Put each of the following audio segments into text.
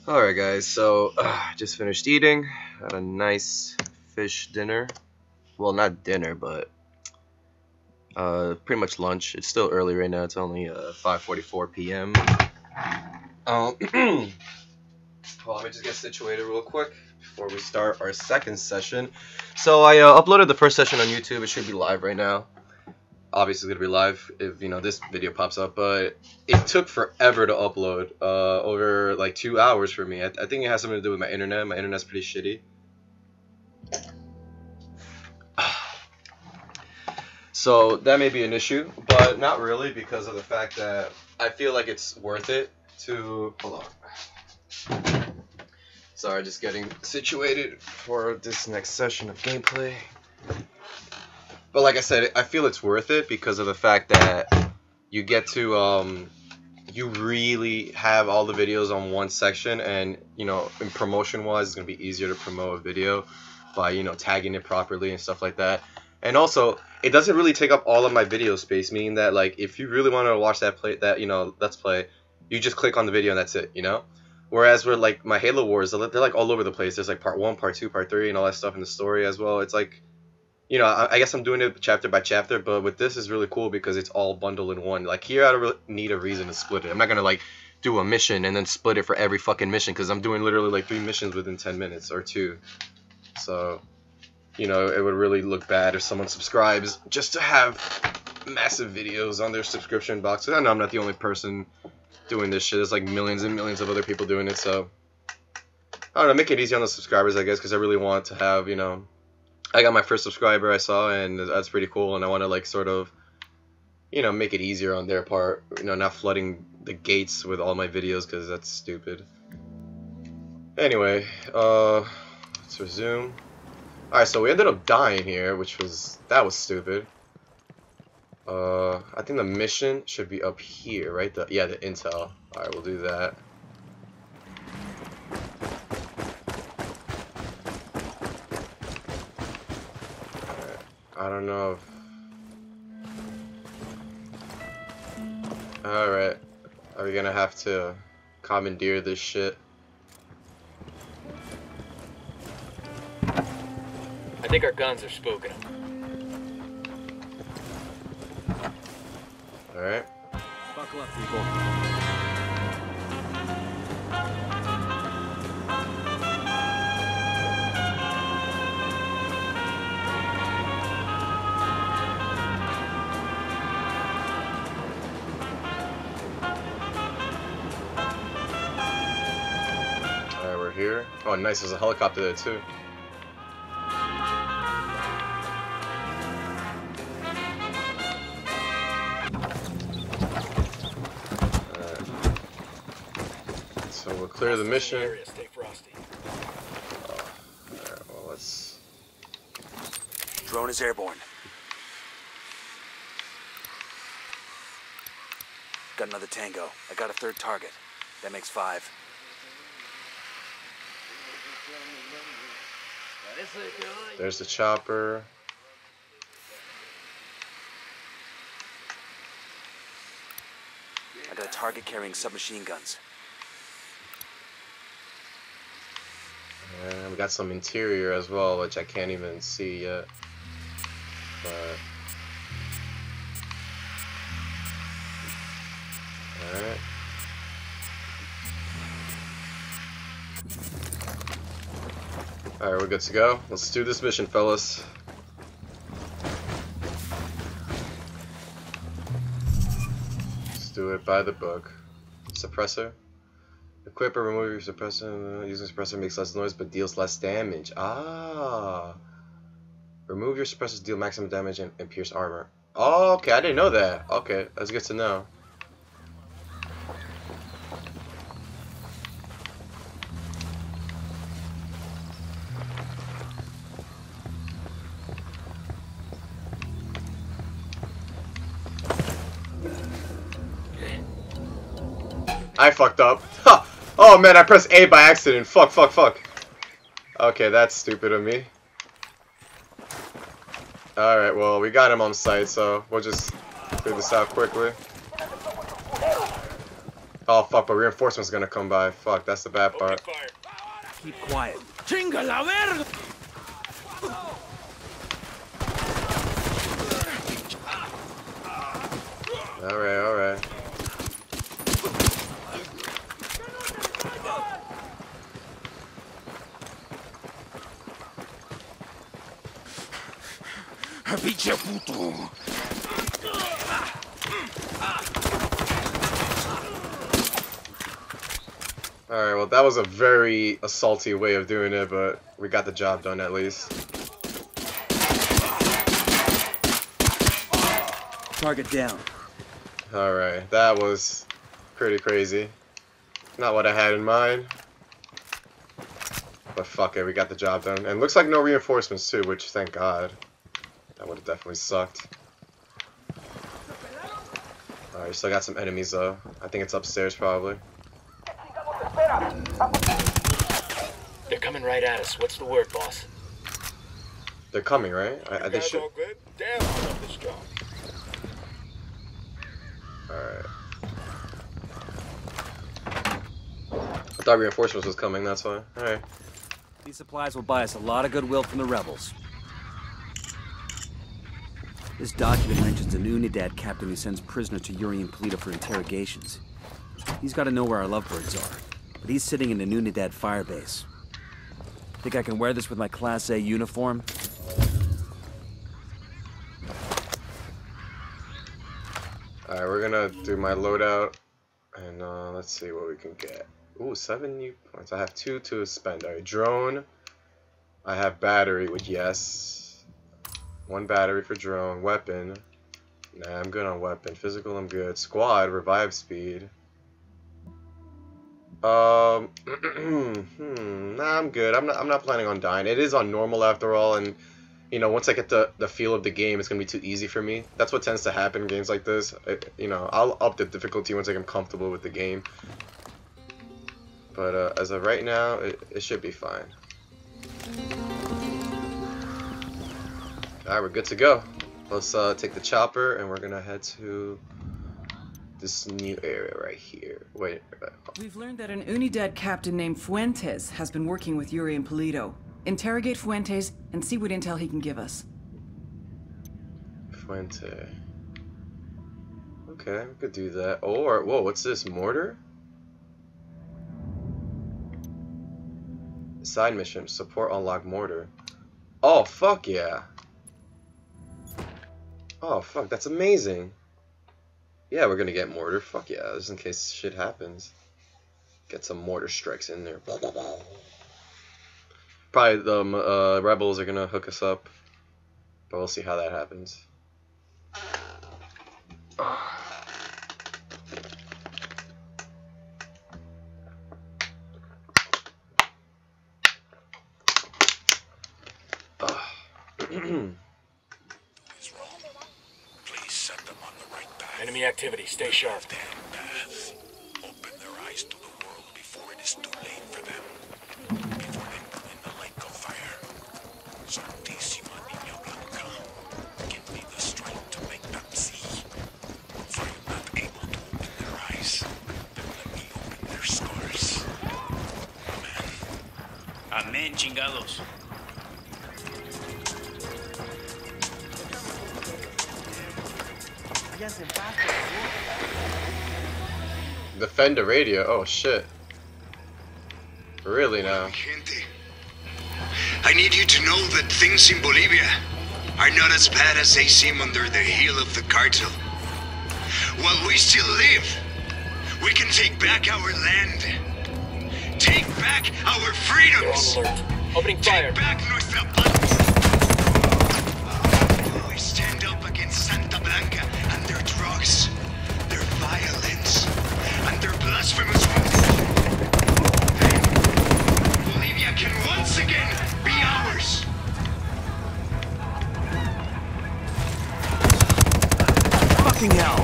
Alright guys, so just finished eating. Had a nice fish dinner. Well, not dinner, but pretty much lunch. It's still early right now. It's only 5:44 p.m. Well, let me just get situated real quick before we start our second session. So I uploaded the first session on YouTube. It should be live right now. Obviously, it's gonna be live if this video pops up, but it took forever to upload, over like 2 hours for me. I think it has something to do with my internet. My internet's pretty shitty. So that may be an issue, but not really, because of the fact that I feel like it's worth it to... Hold on. Sorry, just getting situated for this next session of gameplay. But like I said, I feel it's worth it because of the fact that you get to, you really have all the videos on one section, and, in promotion-wise, it's going to be easier to promote a video by, tagging it properly and stuff like that. And also, it doesn't really take up all of my video space, meaning that, like, if you really want to watch Let's Play, you just click on the video and that's it, Whereas with, like, my Halo Wars, they're, like, all over the place. There's, like, part 1, part 2, part 3, and all that stuff in the story as well. It's, like... I guess I'm doing it chapter by chapter, but with this is really cool because it's all bundled in one. Like, here I don't really need a reason to split it. I'm not gonna, like, do a mission and then split it for every fucking mission, because I'm doing literally, like, 3 missions within 10 minutes, or 2. So, it would really look bad if someone subscribes just to have massive videos on their subscription box. I know I'm not the only person doing this shit. There's, like, millions and millions of other people doing it, so... I don't know, make it easy on the subscribers, I guess, because I really want to have, I got my first subscriber I saw, and that's pretty cool, and I want to, like, sort of, make it easier on their part, not flooding the gates with all my videos, because that's stupid. Anyway, let's resume. Alright, so we ended up dying here, that was stupid. I think the mission should be up here, right? The intel. Alright, we'll do that. I don't know if... Alright. Are we gonna have to commandeer this shit? I think our guns are spooking them. Alright. Buckle up, people. Here. Oh, nice. There's a helicopter there too. Alright. So we'll clear the mission. Stay frosty. Alright, well, let's... Drone is airborne. Got another tango. I got a third target. That makes 5. There's the chopper. I got a target carrying submachine guns. And we got some interior as well, which I can't even see yet. But... Alright. Alright, we're good to go. Let's do this mission, fellas. Let's do it by the book. Suppressor. Equip or remove your suppressor. Using suppressor makes less noise but deals less damage. Ah. Remove your suppressors, deal maximum damage and pierce armor. Oh, okay, I didn't know that. Okay, that's good to know. I fucked up. Ha! Oh man, I pressed A by accident. Fuck. Okay, that's stupid of me. Alright, well, we got him on site, so we'll just figure this out quickly. Oh fuck, but reinforcements gonna come by. Fuck, that's the bad part. Keep quiet. ¡Chinga la verga! Alright, alright. ¡Pinche puto! Alright, well that was a very assaulty way of doing it, but we got the job done at least. Target down. Alright, that was pretty crazy. Not what I had in mind. But fuck it, we got the job done. And looks like no reinforcements too, which thank God. That would have definitely sucked. Alright, still got some enemies though. I think it's upstairs probably. They're coming right at us. What's the word, boss? They're coming, right? They should. All good? Damn, I love this job. Alright. I thought reinforcements was coming, that's why. Alright. These supplies will buy us a lot of goodwill from the rebels. This document mentions an Unidad captain who sends prisoners to Yuri and Polito for interrogations. He's got to know where our lovebirds are, but he's sitting in an Unidad firebase. Think I can wear this with my Class A uniform? Alright, we're gonna do my loadout, and let's see what we can get. Ooh, 7 new points. I have 2 to spend. Alright, drone. I have battery, which yes. 1 battery for drone. Weapon. Nah, I'm good on weapon. Physical, I'm good. Squad, revive speed. Nah, I'm good. I'm not planning on dying. It is on normal after all, and you know, once I get the feel of the game, it's gonna be too easy for me. That's what tends to happen in games like this. You know, I'll up the difficulty once I get comfortable with the game. But as of right now, it should be fine. Alright, we're good to go. Let's take the chopper and we're gonna head to this new area right here. Wait. We've learned that an Unidad captain named Fuentes has been working with Yuri and Polito. Interrogate Fuentes and see what intel he can give us. Fuente. Okay, we could do that. Or, whoa, what's this? Mortar? Side mission. Support unlock mortar. Oh, fuck yeah. Oh, fuck, that's amazing. Yeah, we're gonna get mortar. Fuck yeah, just in case shit happens. Get some mortar strikes in there. Probably the rebels are gonna hook us up, but we'll see how that happens. Please set them on the right path. Enemy activity. Stay sharp. Path. Open their eyes to the world before it is too late for them. Before they burn in the lake of fire. Santísima Niña Blanca, give me the strength to make them see. If I am not able to open their eyes, then let me open their scars. Amen. Amén, chingados. Defend the radio. Oh shit. Really now? Gente, I need you to know that things in Bolivia are not as bad as they seem under the heel of the cartel. While we still live, we can take back our land. Take back our They're freedoms. on alert. Opening fire. Take back nuestra paz. We stand up against Santa Blanca and their drugs, their violence, and their blasphemous words. Bolivia can once again be ours. Fucking hell!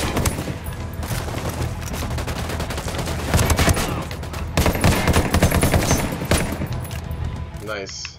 Nice.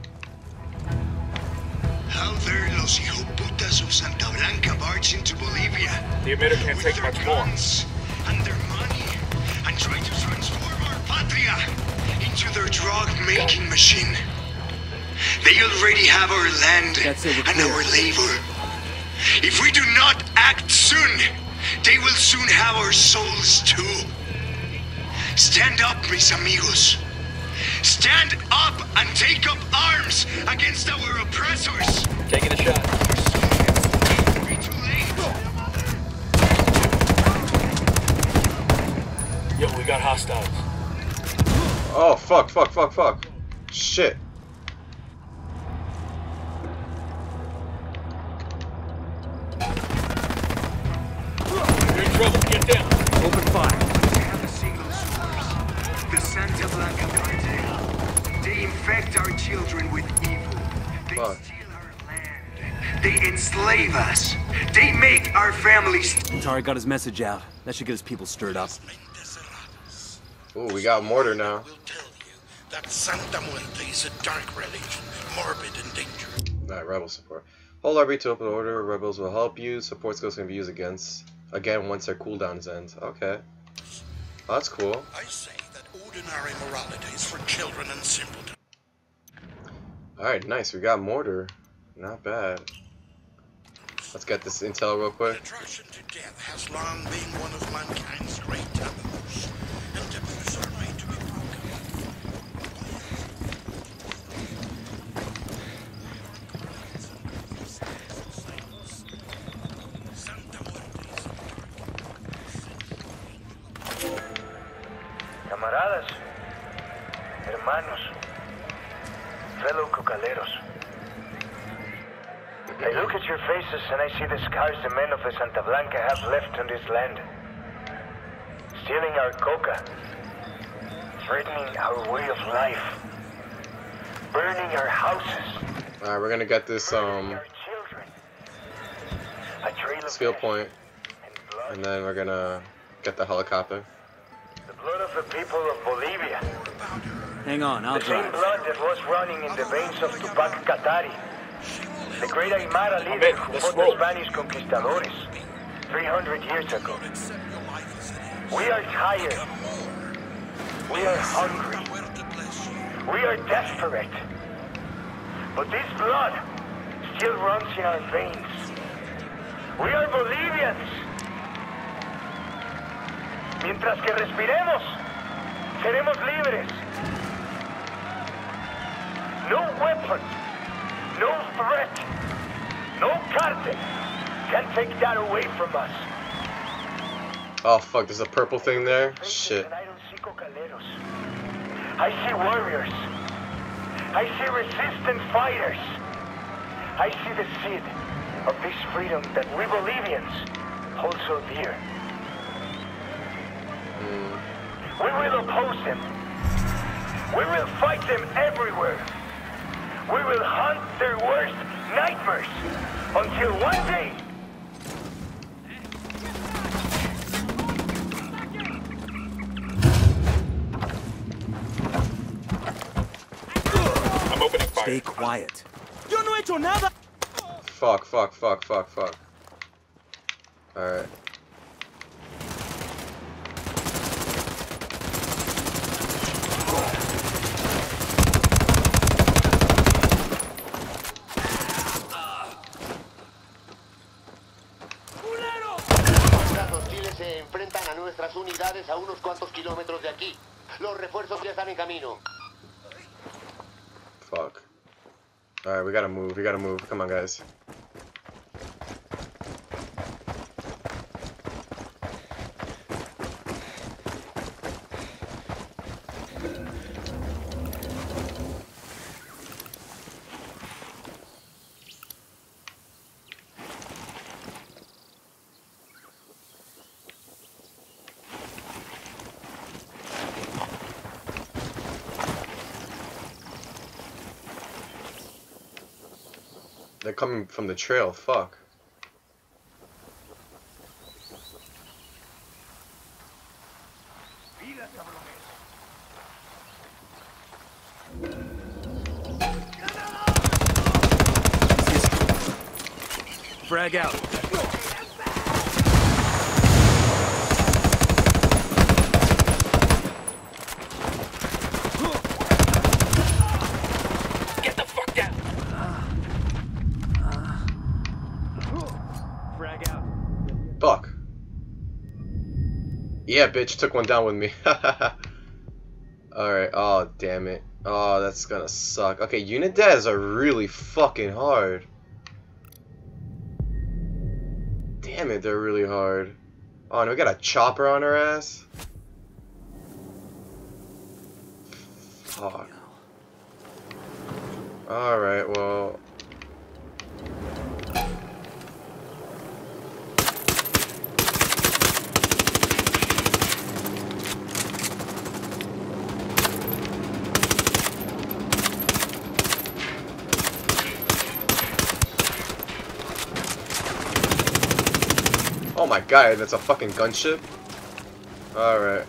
How dare los hijoputas of Santa Blanca barge into Bolivia The emitter can't with take their much more. guns and their money try to transform our patria into their drug-making machine. They already have our land and our labor. If we do not act soon, they will soon have our souls too. Stand up, mis amigos. Stand up and take up arms against our oppressors. Taking a shot. It'll be too late. Yo, we got hostiles. Oh, fuck. Shit. You're in trouble. Get down. Open fire. They have a single source. The Santa Blanca cartel. They infect our children with evil. They Fuck. steal our land. They enslave us. They make our families. Tari got his message out. That should get his people stirred up. Ooh, we got mortar now. Will tell you that Santa Muerte is a dark religion, morbid and dangerous. Alright, rebel support. Hold RB to open order. Rebels will help you. Support skills can be used again once their cooldowns end. Okay. Oh, that's cool. I say that ordinary morality is for children and simpletons. Alright, nice. We got mortar. Not bad. Let's get this intel real quick. Attraction to death has long been one of mankind's great taboos, and taboos are made to be broken. Camaradas, hermanos, fellow cocaleros. I look at your faces and I see the scars the men of the Santa Blanca have left on this land. Stealing our coca, threatening our way of life, burning our houses, Alright, we're gonna get this burning our children. A trail of skill death point, and blood. and then we're gonna get the helicopter. The blood of the people of Bolivia. Hang on, I'll The same drive. blood that was running in the veins of Tupac Katari, the great Aymara leader who fought the Spanish conquistadores 300 years ago. We are tired. We are hungry. We are desperate. But this blood still runs in our veins. We are Bolivians. Mientras que respiremos, seremos libres. No weapon, no threat, no cartel can take that away from us. Oh fuck, there's a purple thing there? Shit. And I don't see cocaleros. I see warriors. I see resistant fighters. I see the seed of this freedom that we Bolivians hold so dear. We will oppose them. We will fight them everywhere. We will hunt their worst nightmares until one day I'm opening fire. Stay quiet. Fuck. Alright. Las hostiles se enfrentan a nuestras unidades a unos cuantos kilómetros de aquí. Los refuerzos ya están en camino. Fuck. Alright, we gotta move. Come on, guys. They're coming from the trail, fuck. Frag out. Yeah, bitch, took one down with me. Alright, oh, damn it. Oh, that's gonna suck. Okay, Unideds are really fucking hard. Damn it, they're really hard. Oh, and we got a chopper on our ass? Fuck. Alright, well... Oh my god, that's a fucking gunship? Alright.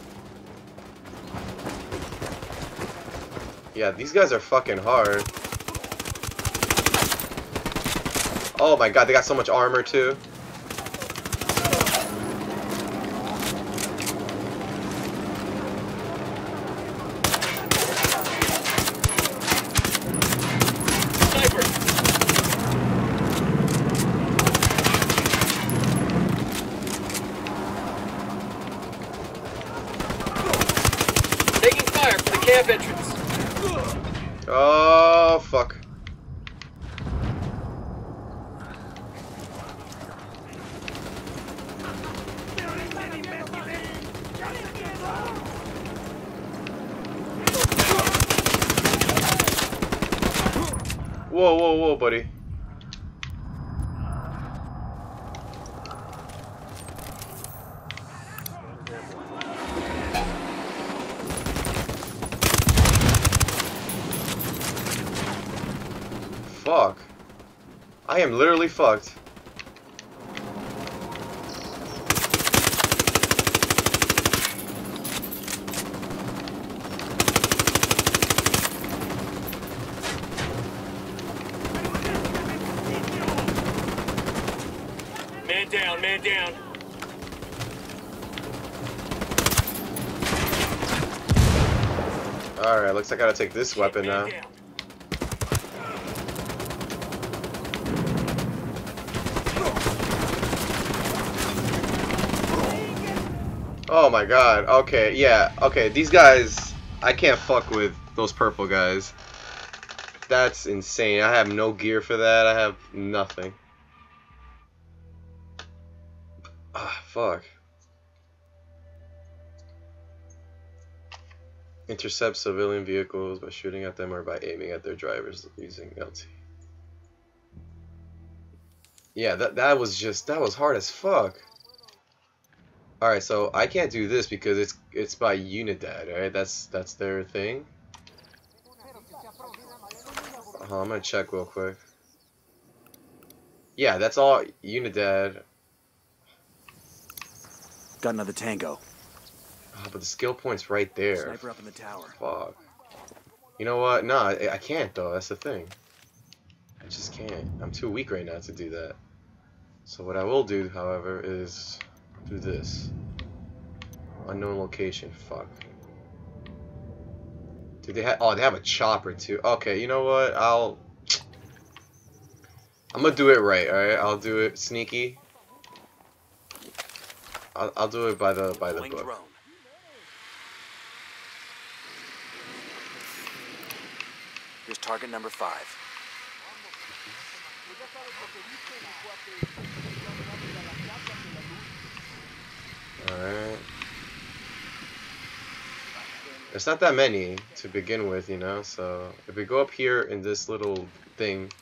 Yeah, these guys are fucking hard. Oh my god, they got so much armor too. Camp entrance. Oh, fuck. Whoa, whoa, whoa, buddy. Fuck. I am literally fucked. Man down, man down. Alright, looks like I gotta take this weapon now. Down. Oh my god, okay, yeah, okay, these guys, I can't fuck with those purple guys. That's insane. I have no gear for that, I have nothing. Ah, fuck. Intercept civilian vehicles by shooting at them or by aiming at their drivers using LT. Yeah, that was hard as fuck. Alright, so I can't do this because it's by Unidad, right? That's their thing. I'm gonna check real quick. Yeah, that's all Unidad. Got another tango. Oh, but the skill point's right there. Sniper up in the tower. Fuck. You know what? No, I can't though. That's the thing. I just can't. I'm too weak right now to do that. So what I will do, however, is do this. Unknown location. Fuck. Dude, they have. Oh, they have a chopper too. Okay, you know what? I'm gonna do it right. All right, I'll do it sneaky. I'll do it by the book. Drone. Here's target number 5. Alright. There's not that many to begin with, you know, so if we go up here in this little thing,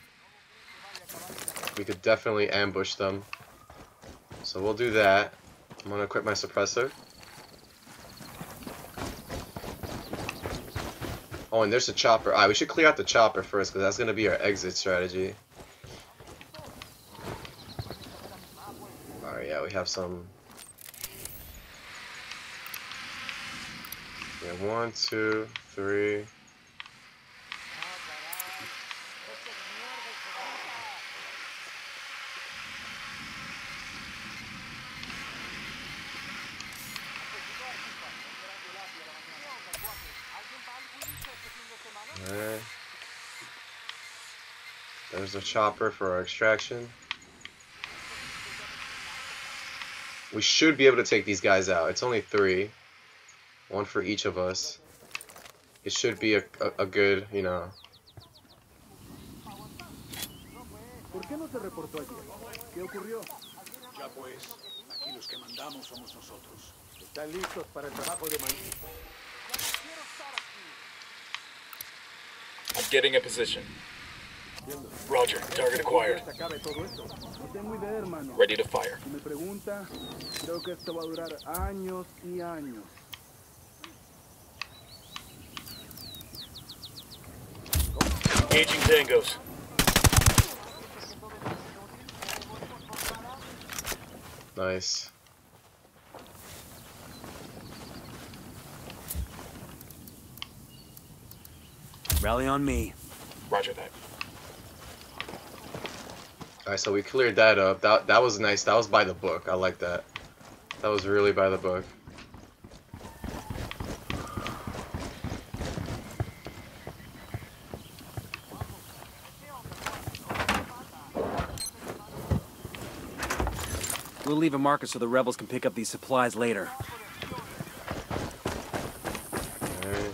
we could definitely ambush them. So we'll do that. I'm gonna equip my suppressor. Oh, and there's a chopper. Alright, we should clear out the chopper first, because that's gonna be our exit strategy. Alright, yeah, we have some... Yeah, 1, 2, 3... Alright. There's a chopper for our extraction. We should be able to take these guys out. It's only 3. 1 for each of us. It should be a good, you know. I'm getting a position. Roger, target acquired. Ready to fire. Engaging tangos. Nice. Rally on me. Roger that. Alright, so we cleared that up. That was nice. That was by the book. I like that. That was really by the book. We'll leave a marker so the rebels can pick up these supplies later. Alright.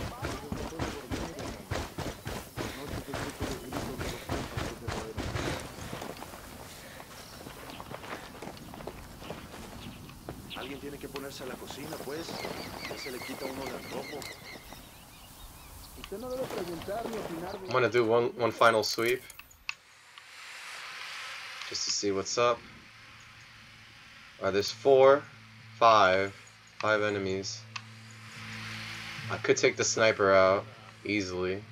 Alguien tiene que ponerse a la cocina, pues. Ya se le quita uno el antojo. I'm gonna do one final sweep. Just to see what's up. Alright, there's 5 enemies. I could take the sniper out easily.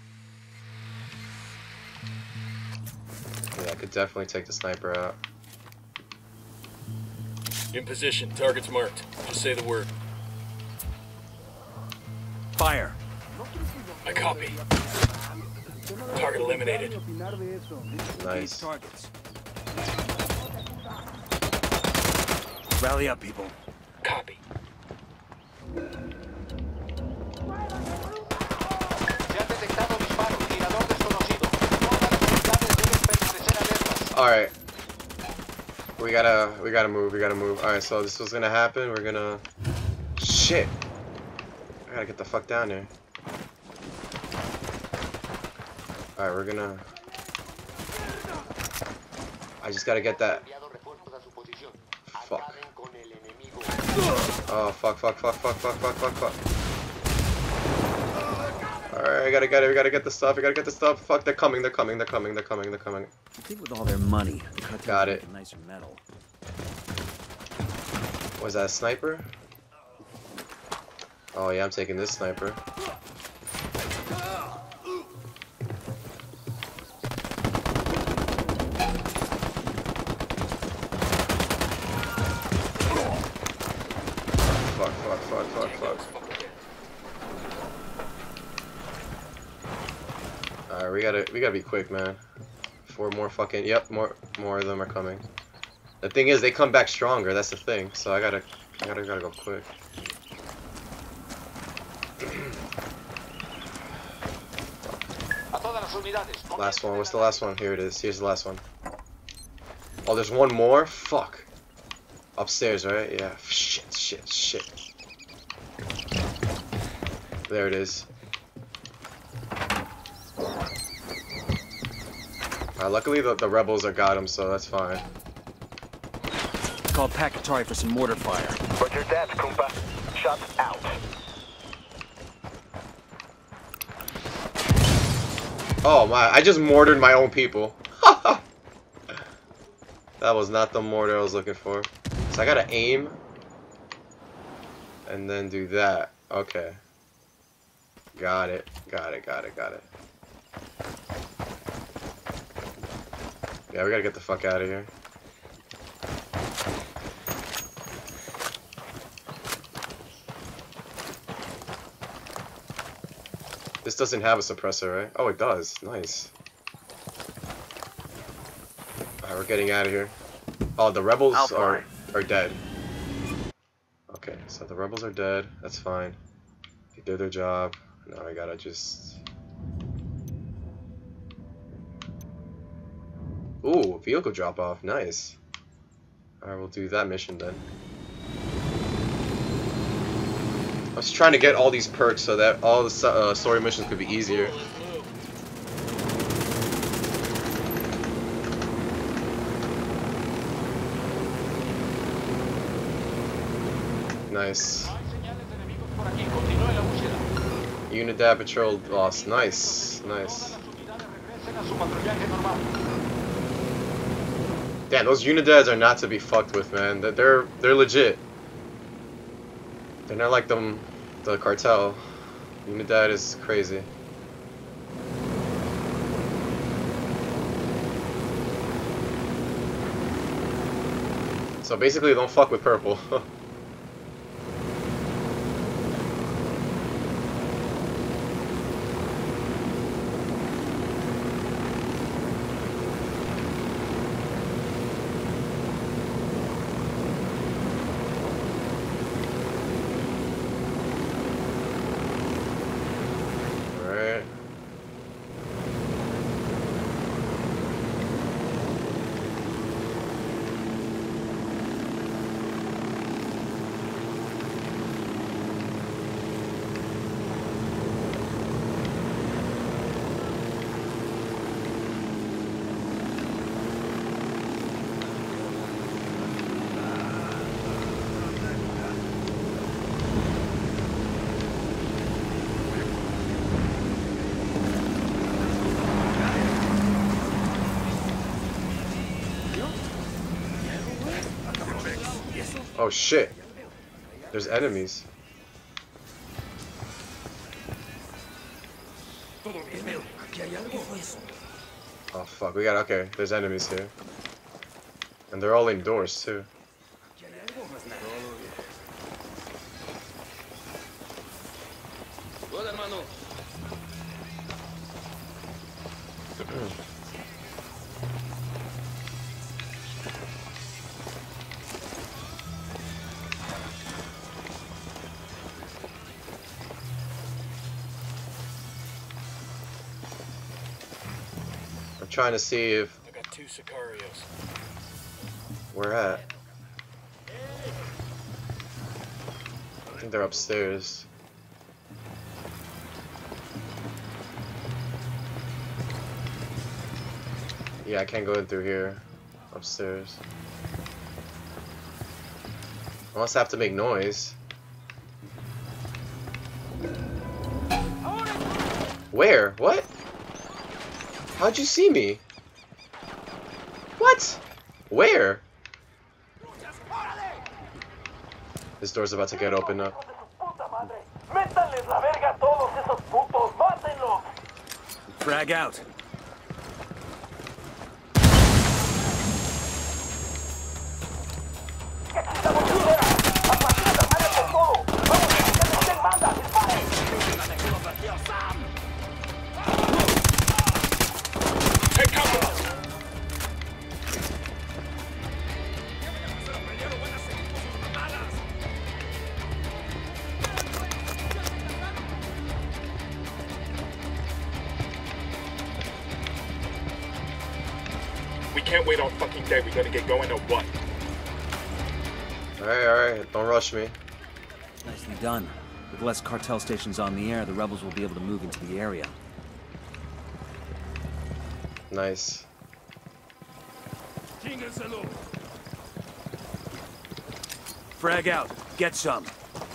Yeah, I could definitely take the sniper out. In position. Target's marked. Just say the word. Fire. I copy. Target eliminated. Nice. Targets. Rally up, people. Copy. Se han detectado disparos. Tirador desconocido. Todas las unidades deben permanecer alertas. Alright. We gotta move. Alright, so this was gonna happen. We're gonna... Shit! I gotta get the fuck down there. Alright, we're gonna... I just gotta get that... Fuck. Oh, fuck. Alright, I gotta get it. We gotta get the stuff. Fuck, they're coming. You think with all their money, the cartel Got would it. make a nicer metal. Was that a sniper? Oh yeah, I'm taking this sniper. Fuck. Alright, we gotta be quick, man. 4 more fucking... Yep, more of them are coming. The thing is, they come back stronger, that's the thing. So I gotta go quick. Last one, what's the last one? Here it is, here's the last one. Oh, there's one more? Fuck. Upstairs, right? Yeah. Shit. There it is. Luckily the rebels are got him, so that's fine. Call Pakatari for some mortar fire. Roger that, Kumpa. Shots out. Oh my, I just mortared my own people. That was not the mortar I was looking for. So I gotta aim. And then do that. Okay. Got it. Yeah, we gotta get the fuck out of here. This doesn't have a suppressor, right? Oh, it does. Nice. Alright, we're getting out of here. Oh, the rebels are dead. Okay, so the rebels are dead. That's fine. They did their job. Now I gotta just... Ooh, vehicle drop off. Nice. Alright, we'll do that mission then. I was trying to get all these perks so that all the story missions could be easier. Nice. Unidad patrol lost. Nice, nice. Damn, those Unidads are not to be fucked with, man. They're legit. They're not like the cartel. Unidad is crazy. So basically, don't fuck with purple. Oh shit. There's enemies. Oh fuck, we got, okay, there's enemies here. And they're all indoors too. I'm trying to see if I got 2 Sicarios. Where at? I think they're upstairs. Yeah, I can't go in through here. Upstairs. Unless I have to make noise. Where? What? How'd you see me? What? Where? This door's about to get opened up. Frag out. Take cover! We can't wait all fucking day. We gotta get going or what? Alright, don't rush me. Nicely done. With less cartel stations on the air, the rebels will be able to move into the area. Nice. Frag out. Get some.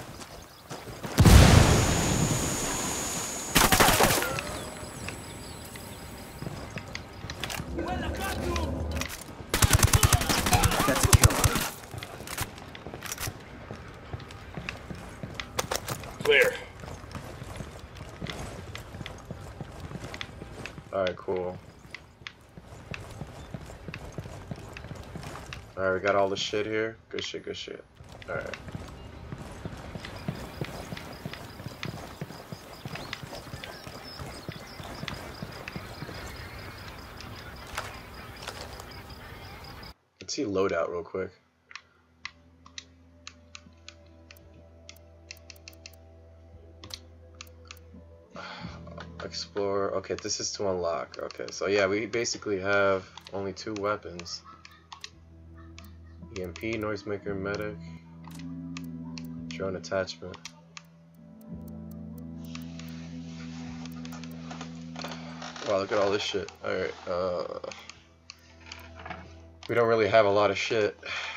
That's a kill. Clear. Alright, cool. Alright, we got all the shit here. Good shit, good shit. Alright. Let's see loadout real quick. Explore. Okay, this is to unlock. Okay, so yeah, we basically have only 2 weapons. EMP, noisemaker, medic, drone attachment. Wow, look at all this shit. Alright, we don't really have a lot of shit.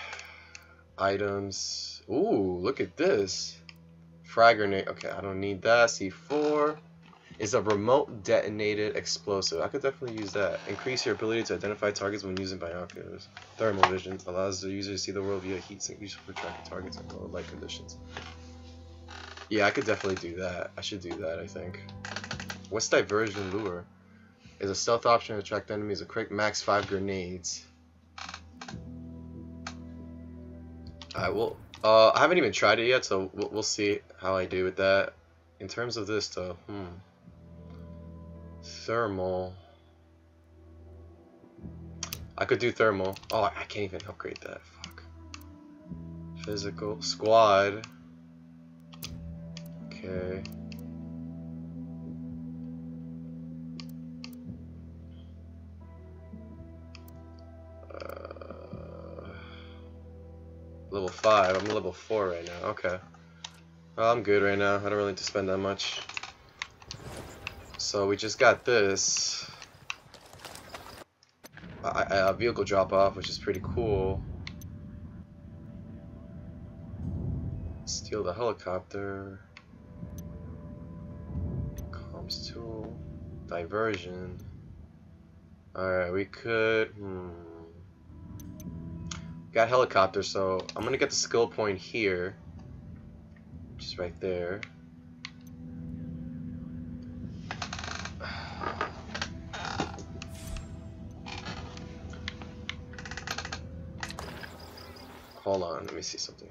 Items. Ooh, look at this. Frag grenade. Okay, I don't need that. C4 is a remote detonated explosive. I could definitely use that. Increase your ability to identify targets when using binoculars. Thermal vision allows the user to see the world via heat sink, useful for tracking targets in low light conditions. Yeah, I could definitely do that. I should do that, I think. What's diversion lure? Is a stealth option to attract enemies. A quick max 5 grenades. Alright, well, I haven't even tried it yet, so we'll see how I do with that. In terms of this, though, thermal. I could do thermal. Oh, I can't even upgrade that. Fuck. Physical. Squad. Okay. Level 5. I'm level 4 right now. Okay. Well, I'm good right now. I don't really need to spend that much. So we just got this. A vehicle drop off, which is pretty cool. Steal the helicopter. Comms tool. Diversion. Alright, we could. Got helicopter, so I'm gonna get the skill point here. Just right there. Hold on, let me see something.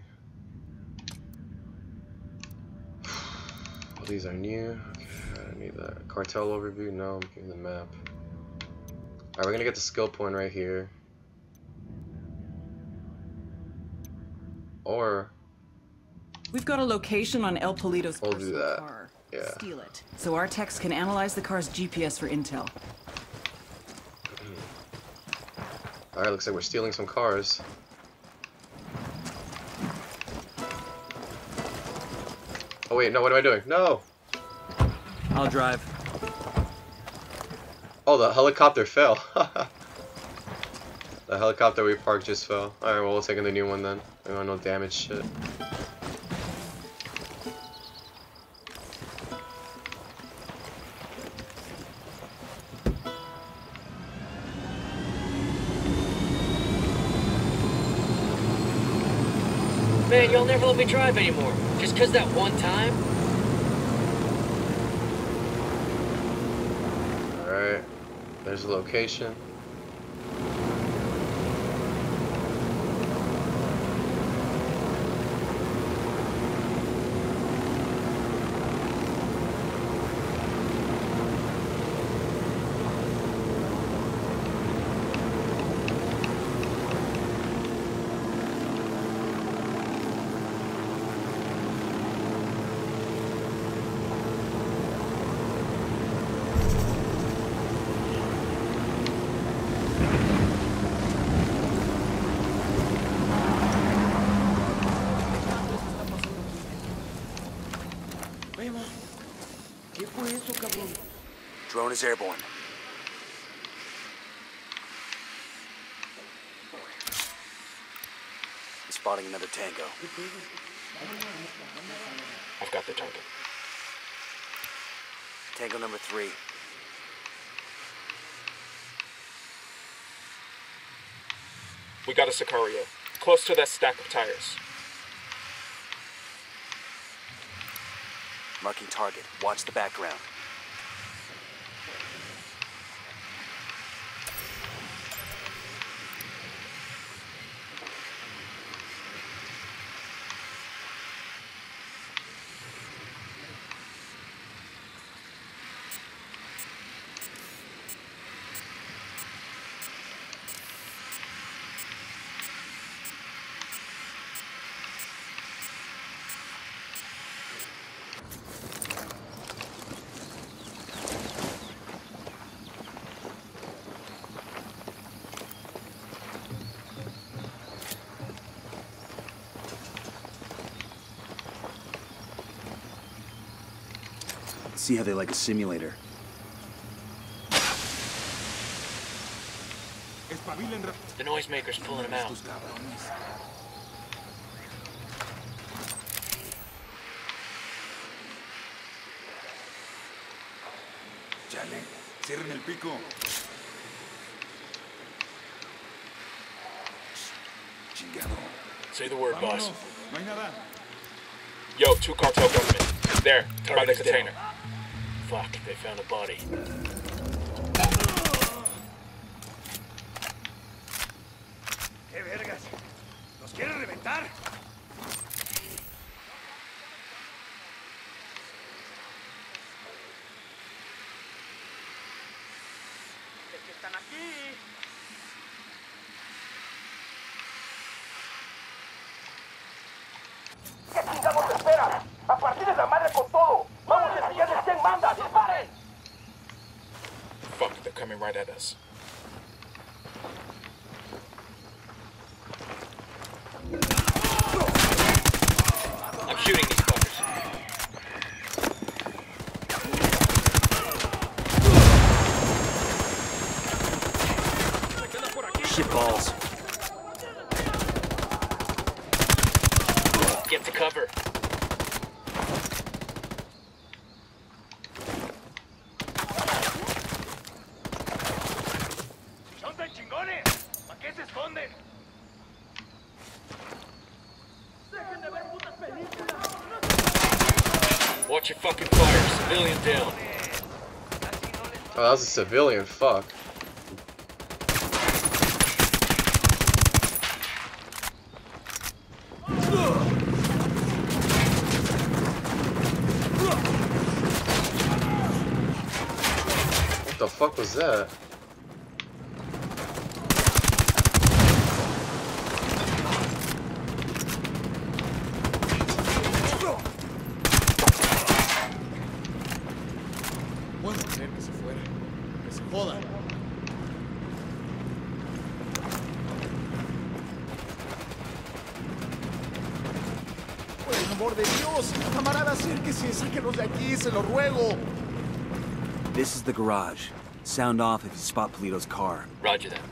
Oh, these are new. Okay, I don't need that. Cartel overview? No, I'm getting the map. Alright, we're gonna get the skill point right here. Or we've got a location on El Polito's personal car. Yeah. Steal it, so our techs can analyze the car's GPS for intel. Alright, looks like we're stealing some cars. Oh wait, no, what am I doing? No! I'll drive. Oh, the helicopter fell. The helicopter we parked just fell. Alright, well, we'll take in the new one then. We want no damage shit. Man, y'all never let me drive anymore. Just 'cause that one time? Alright. There's the location. Drone is airborne. I'm spotting another tango. I've got the target. Tango number 3. We got a Sicario, close to that stack of tires. Marking target. Watch the background. see how they like a simulator. The noisemaker's pulling him out. Chale, cierren el pico. Chingado. Say the word, boss. No hay nada. Yo, 2 cartel gunmen. There, by the container. Fuck, they found a body. ¿Qué vergas? ¿Nos quieren reventar? Es que están aquí. ¿Qué chingados esperan? ¡A partir de la madre con todo! ¡Vamos a enseñarles quién manda! ¡Disparen! Fuck, they're coming right at us. I'm shooting these fuckers. Shit balls. Get to cover. ¡Son tan chingones! ¿Para qué se esconden? ¡Dejen de ver putas películas! Watch your fucking fire. Civilian down. Oh, that was a civilian. Fuck. What the fuck was that? Puedo creer que se fuera. Que se joda. Por el amor de Dios, camarada, acérquese, sáquenos de aquí, se lo ruego. This is the garage. Sound off if you spot Polito's car. Roger that.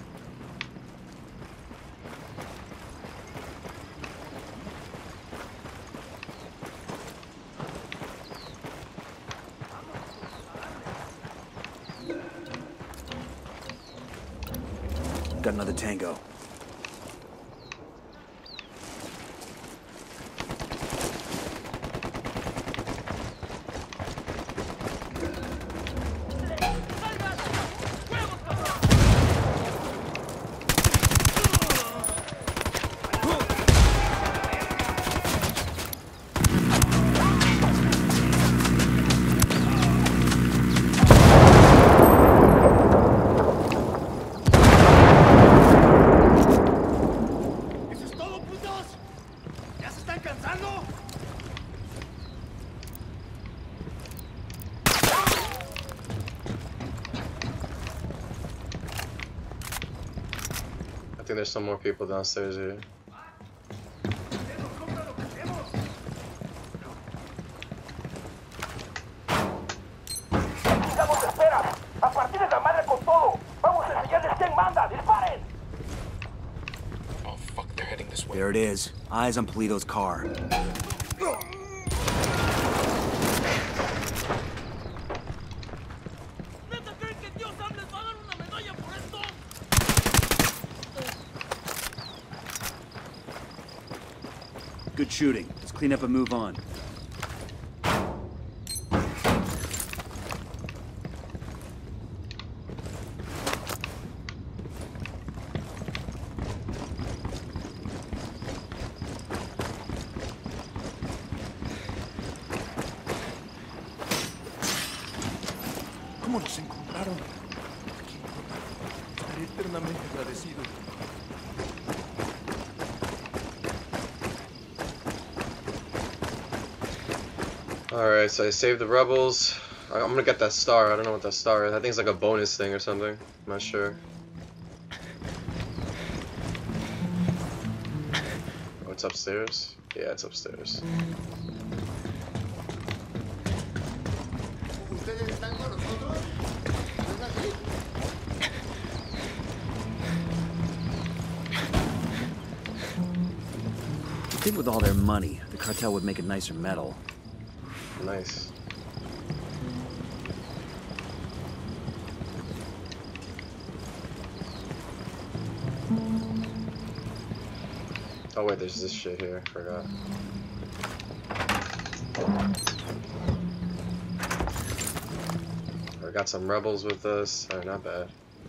Got another tango. I think there's some more people downstairs here. ¡Vamos, espera! ¡A partir de la madre con todo! ¡Vamos a enseñarles quién manda! ¡Disparen! Oh fuck, they're heading this way. There it is. Eyes on Polito's car. Good shooting. Let's clean up and move on. ¿Cómo nos encontraron? Estaré eternamente agradecido. Alright, so I saved the rebels. I'm gonna get that star. I don't know what that star is. I think it's like a bonus thing or something. I'm not sure. Oh, it's upstairs? Yeah, it's upstairs. think with all their money, the cartel would make a nicer metal. Nice. Oh wait, there's this shit here. Forgot. We got some rebels with us. Oh, not bad.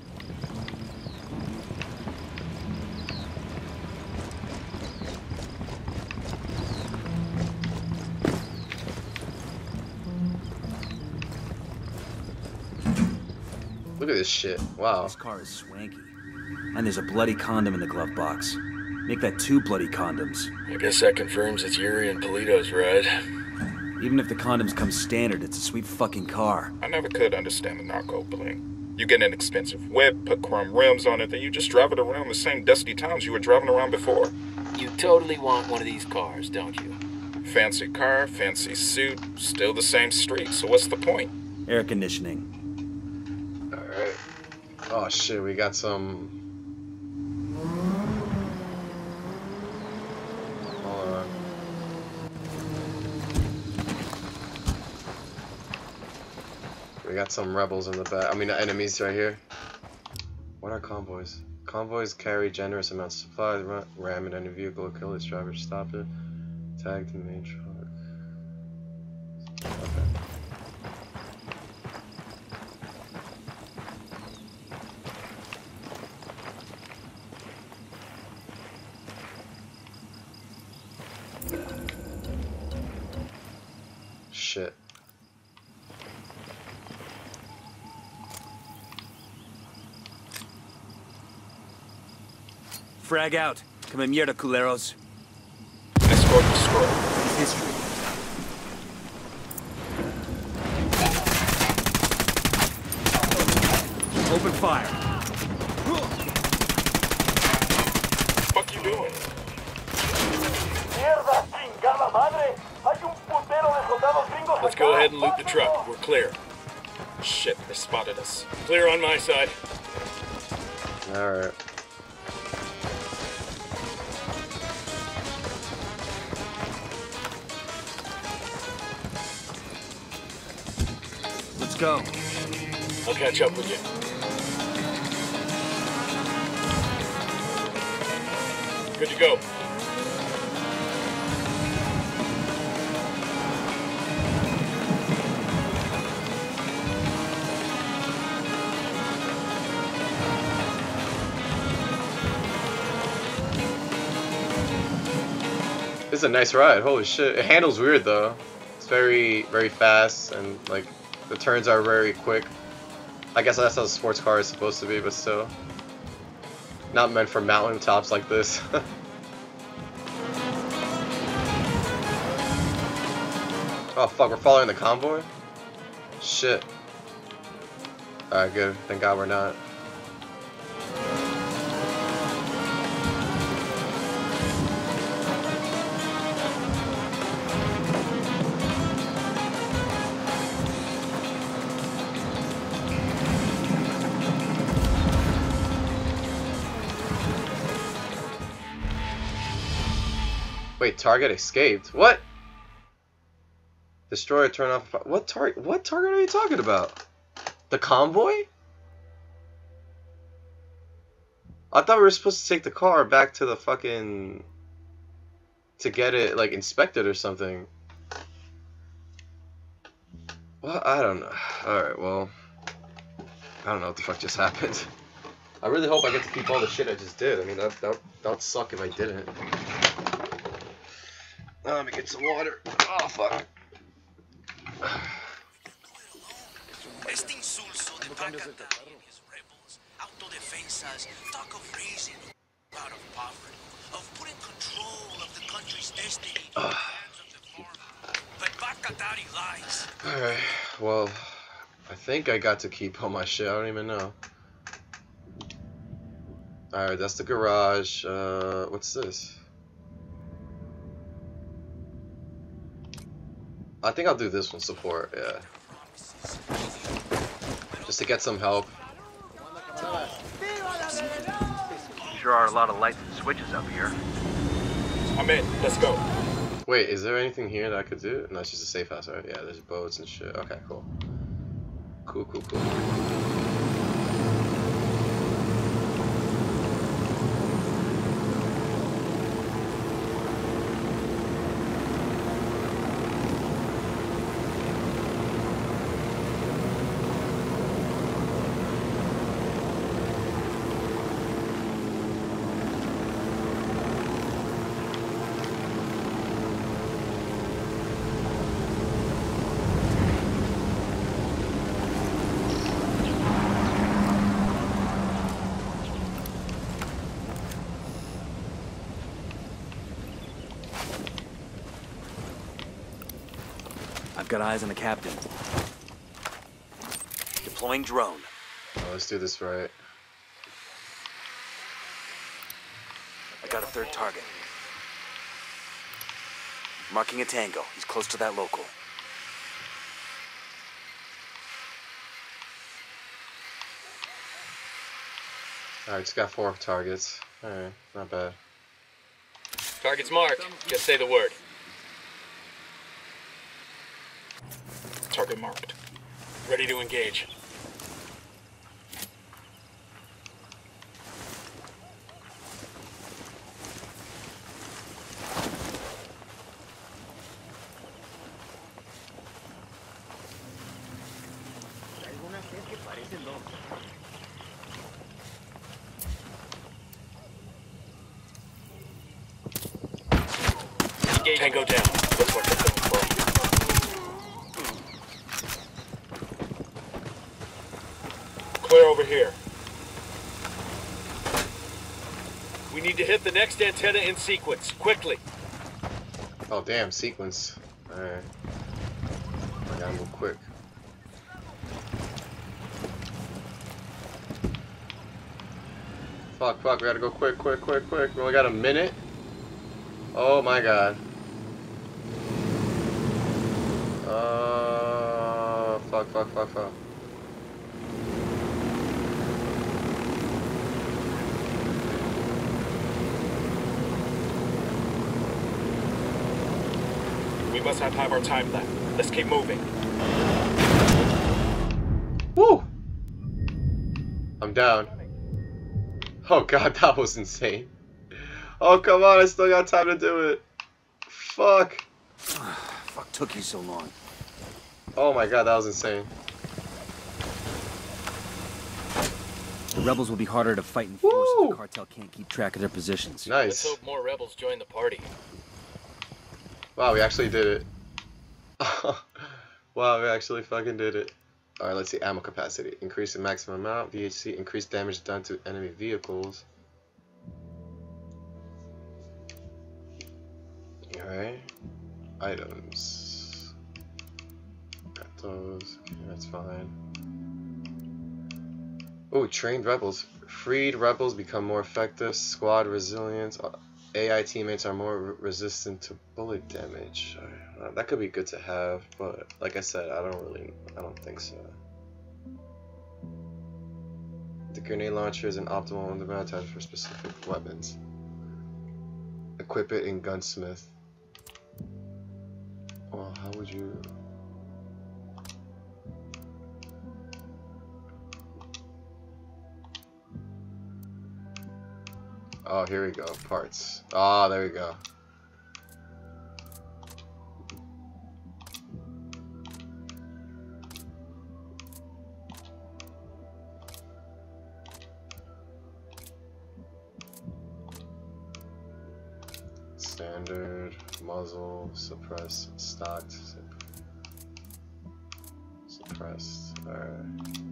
Look at this shit. Wow. This car is swanky. And there's a bloody condom in the glove box. Make that 2 bloody condoms. I guess that confirms it's Yuri and Polito's ride. Even if the condoms come standard, it's a sweet fucking car. I never could understand the narco bling. You get an expensive whip, put chrome rims on it, then you just drive it around the same dusty towns you were driving around before. You totally want one of these cars, don't you? Fancy car, fancy suit, still the same street, so what's the point? Air conditioning. Alright. Oh shit, we got some... Hold on. We got some rebels in the back. I mean, enemies right here. What are convoys? Convoys carry generous amounts of supplies, ram in any vehicle, kill its driver, stop it, tag the main truck. Okay. Shit. Frag out. Come in mierda, culeros. Escort destroyed. History. Open fire. What the fuck you doing? Let's go ahead and loot the truck. We're clear. Shit, they spotted us. Clear on my side. Alright. Let's go. I'll catch up with you. Good to go. This is a nice ride. Holy shit. It handles weird though. It's very, very fast and like the turns are very quick. I guess that's how a sports car is supposed to be, but still. Not meant for mountain tops like this. Oh fuck, we're following the convoy? Shit. Alright, good. Thank God we're not. Wait, target escaped. What? Destroyer turn off. What target? What target are you talking about? The convoy? I thought we were supposed to take the car back to the fucking to get it like inspected or something. Well, I don't know. All right, well, I don't know what the fuck just happened. I really hope I get to keep all the shit I just did. I mean, that'd suck if I didn't. Let me get some water. Oh, fuck. Este insulso de Pacatari and his rebels, autodefensas, talk of raising out of poverty, of putting control of the country's destiny in the hands of the farmer. But Pacatari lies. Alright, well, I think I got to keep all my shit. I don't even know. Alright, that's the garage. What's this? I think I'll do this one, support, yeah. Just to get some help. Sure are a lot of lights and switches up here. I'm in. Let's go. Wait, is there anything here that I could do? No, it's just a safe house, right? Yeah, there's boats and shit. Okay, cool. Cool. I've got eyes on the captain. Deploying drone. Oh, let's do this right. I got a third target. Marking a tango. He's close to that local. Alright, just got 4 targets. Alright, not bad. Target's marked. Just say the word. Target marked. Ready to engage. Tango down. Looks like they're going for it. Clear over here. We need to hit the next antenna in sequence, quickly. Oh, damn, sequence. Alright. I gotta move quick. Fuck, we gotta go quick. We only got a minute. Oh my god. Fuck. We must not have our time left. Let's keep moving. Woo! I'm down. Oh god, that was insane. Oh, come on, I still got time to do it. Fuck. Fuck took you so long. Oh my god, that was insane. The rebels will be harder to fight in force if the cartel can't keep track of their positions. Nice. Let's hope more rebels join the party. Wow, we actually did it. Wow, we actually fucking did it. Alright, let's see. Ammo capacity. Increase the maximum amount. VHC. Increase damage done to enemy vehicles. Alright. Items. Got those. Okay, that's fine. Oh, trained rebels. Freed rebels become more effective. Squad resilience. AI teammates are more resistant to bullet damage. That could be good to have, but like I said, I don't think so. The grenade launcher is an optimal on-demand type for specific weapons. Equip it in gunsmith. Well, how would you? Oh, here we go. Parts. Ah, there we go. Standard, muzzle, suppress, stocked, suppressed. Alright.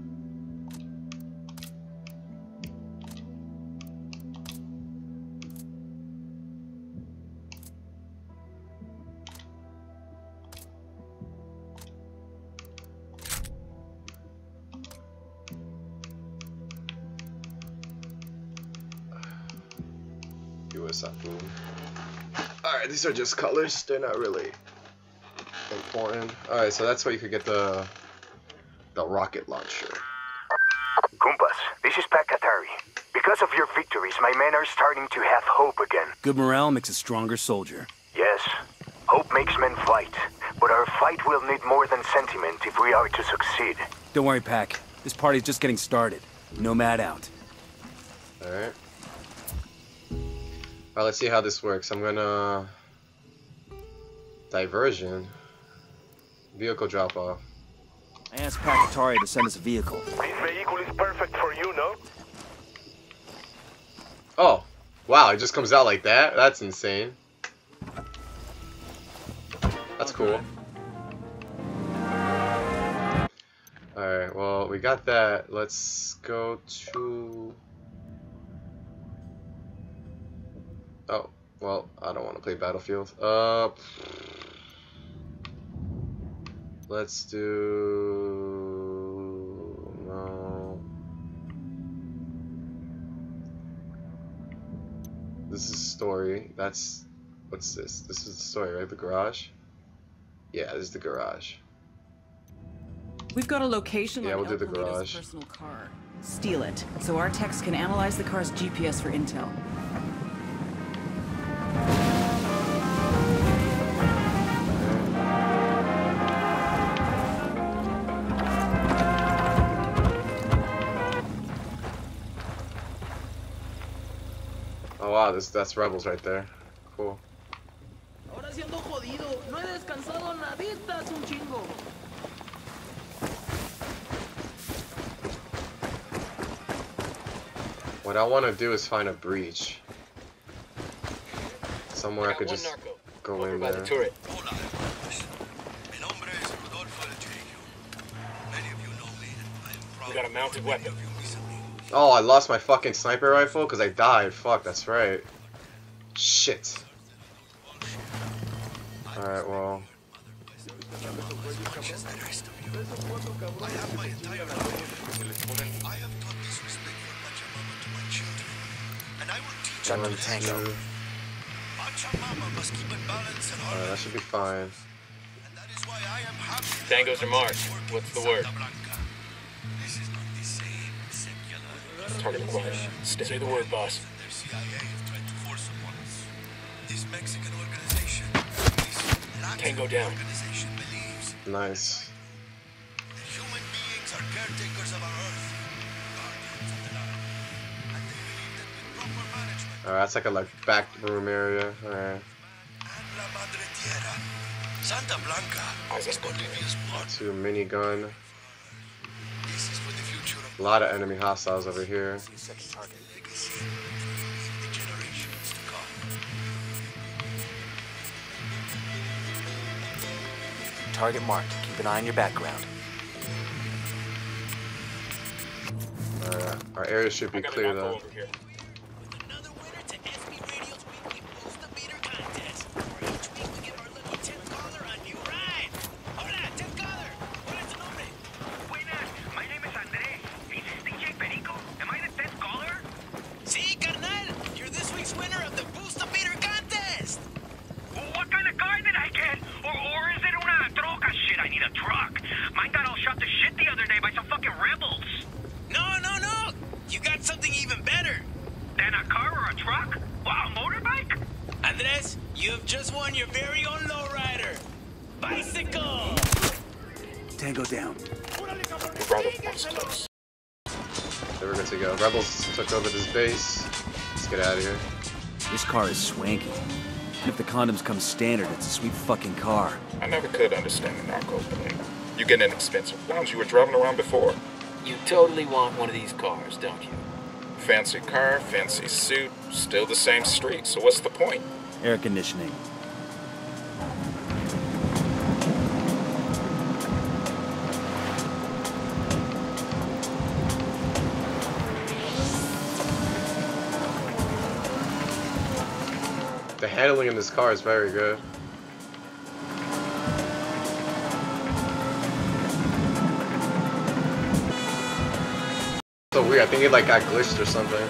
Alright, these are just colors, they're not really important. Alright, so that's where you could get the rocket launcher. Kumpas, this is Pat Katari. Because of your victories, my men are starting to have hope again. Good morale makes a stronger soldier. Yes, hope makes men fight. But our fight will need more than sentiment if we are to succeed. Don't worry, Pac. This party's just getting started. Nomad out. Alright. Alright, let's see how this works. I'm gonna... Diversion. Vehicle drop-off. I asked Pac Katari to send us a vehicle. This vehicle is perfect for you, no? Oh. Wow, it just comes out like that? That's insane. That's cool. Alright, well, we got that. Let's go to... Oh, well, I don't want to play Battlefield. Let's do... No. This is story. That's... What's this? This is the story, right? The garage? Yeah, this is the garage. We've got a location Yeah, on we'll do the El Polito's garage. personal car. Steal it, so our techs can analyze the car's GPS for intel. Oh wow, that's rebels right there. Cool. Ahora sí ando jodido. No he descansado naditas un chingo. What I want to do is find a breach. Somewhere I could just go in by there. the turret. We got a mounted weapon. Oh, I lost my fucking sniper rifle because I died. Fuck, that's right. Shit. Alright, well. I have my entire life. I have taught this respect for Pachamama to my children. And I will teach them to Tango. Pachamama must keep in balance and harmony. Alright, that should be fine. And that is why I am happy. Tangos are marked. What's the word? This is not the same secular. Target acquired. Say the word, boss. Their CIA have tried to force upon us. This Mexican organization, this Latin Tango down. organization believes Nice. that human beings are caretakers of our earth, guardians of the land, and they believe that with proper management Alright, that's like a back room area. Alright. and La Madre Tierra, Santa Blanca is Bolivia's blood. To a minigun. This is for the future of A lot of enemy hostiles over here. legacy that will lead the generations to come. Target marked. Keep an eye on your background. Alright, our area should be clear though. Over here. Another winner to SB Radio's weekly Boost the Meter contest. Each week we give our lucky 10th caller a new ride. Hola, 10th caller. ¿Cuál es tu nombre? Buenas, my name is Andres. Is this DJ Perico? Am I the 10th caller? Sí, carnal. You're this week's winner of the Boost the Meter contest. What kind of car did I get? Or is it una troca? Shit, I need a truck. Mine got all shot to shit the other day by some fucking rebels. No. You got something even better. Then a car or a truck? Wow, a motorbike? Andres, you have just won your very own lowrider. Bicycle. Tango down. We'd rather force close. They were good to go. Rebels took over this base. Let's get out of here. This car is swanky. And if the condoms come standard, it's a sweet fucking car. I never could understand the narco thing. You get an expensive ones you were driving around before. You totally want one of these cars, don't you? Fancy car, fancy suit, still the same street, so what's the point? Air conditioning. The handling in this car is very good. So weird, I think it like got glitched or something.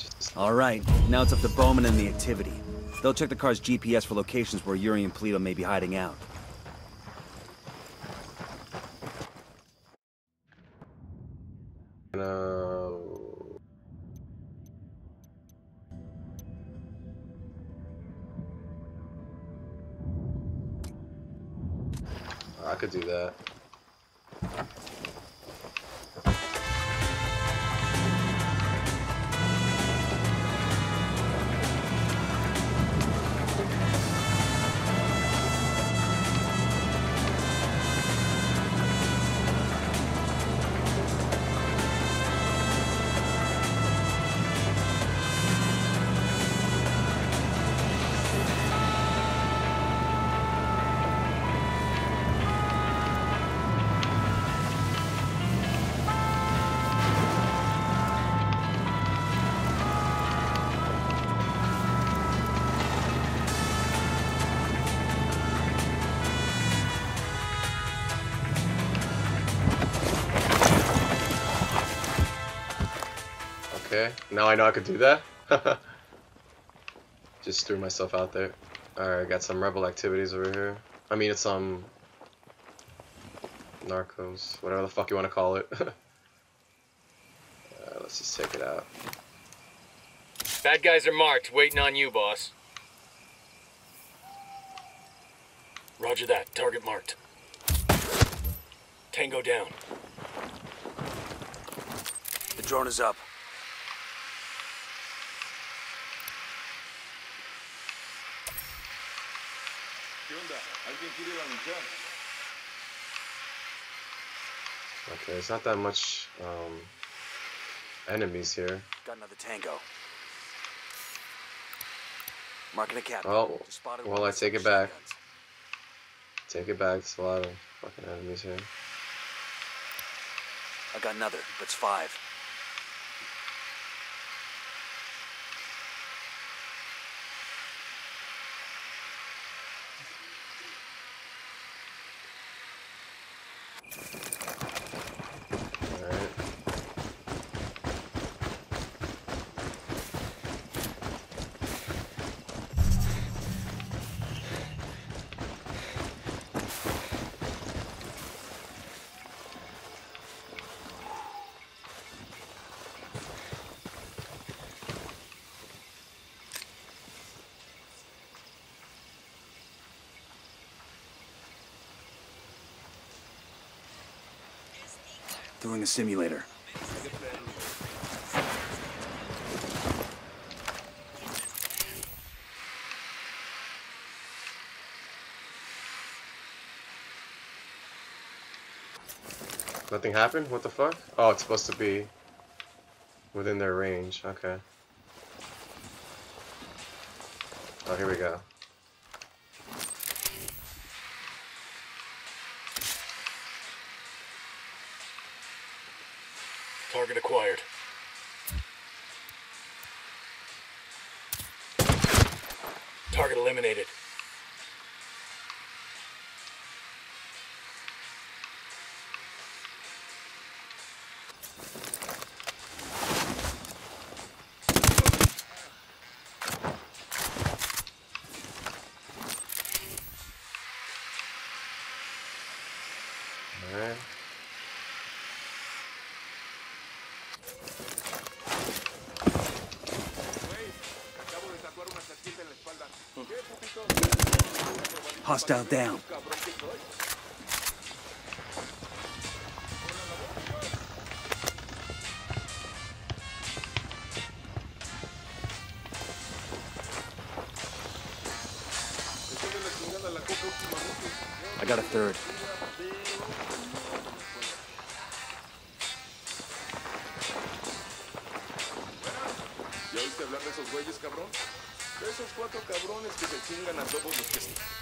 All right, now it's up to Bowman and the activity. They'll check the car's GPS for locations where Yuri and Polito may be hiding out. I could do that. Okay, now I know I could do that. Just threw myself out there. Alright, got some rebel activities over here. I mean, it's Narcos, whatever the fuck you want to call it. Let's just take it out. Bad guys are marked, waiting on you, boss. Roger that, target marked. Tango down. The drone is up. Okay, it's not that much enemies here. Got another tango. Marking a cap. Oh, well, I take it back. Take it back. There's a lot of fucking enemies here. I got another. That's 5. Doing a simulator. Nothing happened? What the fuck? Oh, it's supposed to be within their range. Okay. Oh, here we go. Target acquired. Target eliminated. Alright. Hostile down. I got a third. ¿Ya oíste hablar de esos güeyes, cabrón? De esos 4 cabrones que se chingan a todos los que...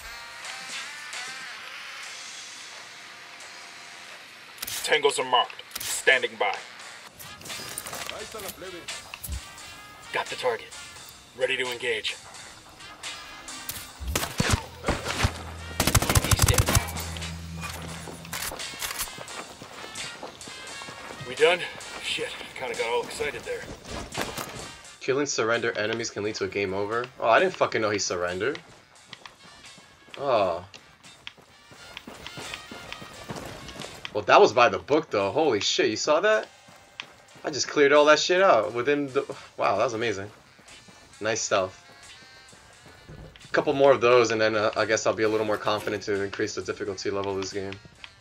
Tangos are marked. Standing by. Ahí está la plebe. Got the target. Ready to engage. He's dead. We done? Shit, kinda got all excited there. Killing surrender enemies can lead to a game over. Oh, I didn't fucking know he surrendered. Oh. Well, that was by the book, though. Holy shit, you saw that? I just cleared all that shit out within the... Wow, that was amazing. Nice stealth. A couple more of those, and then I guess I'll be a little more confident to increase the difficulty level of this game.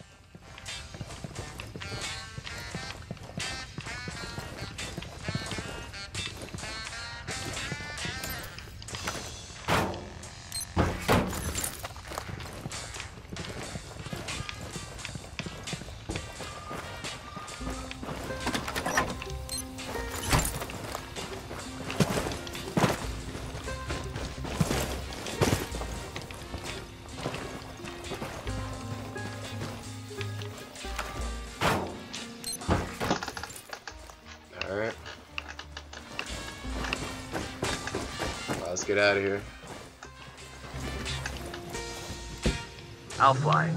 Alright. Let's get out of here. I'll fly.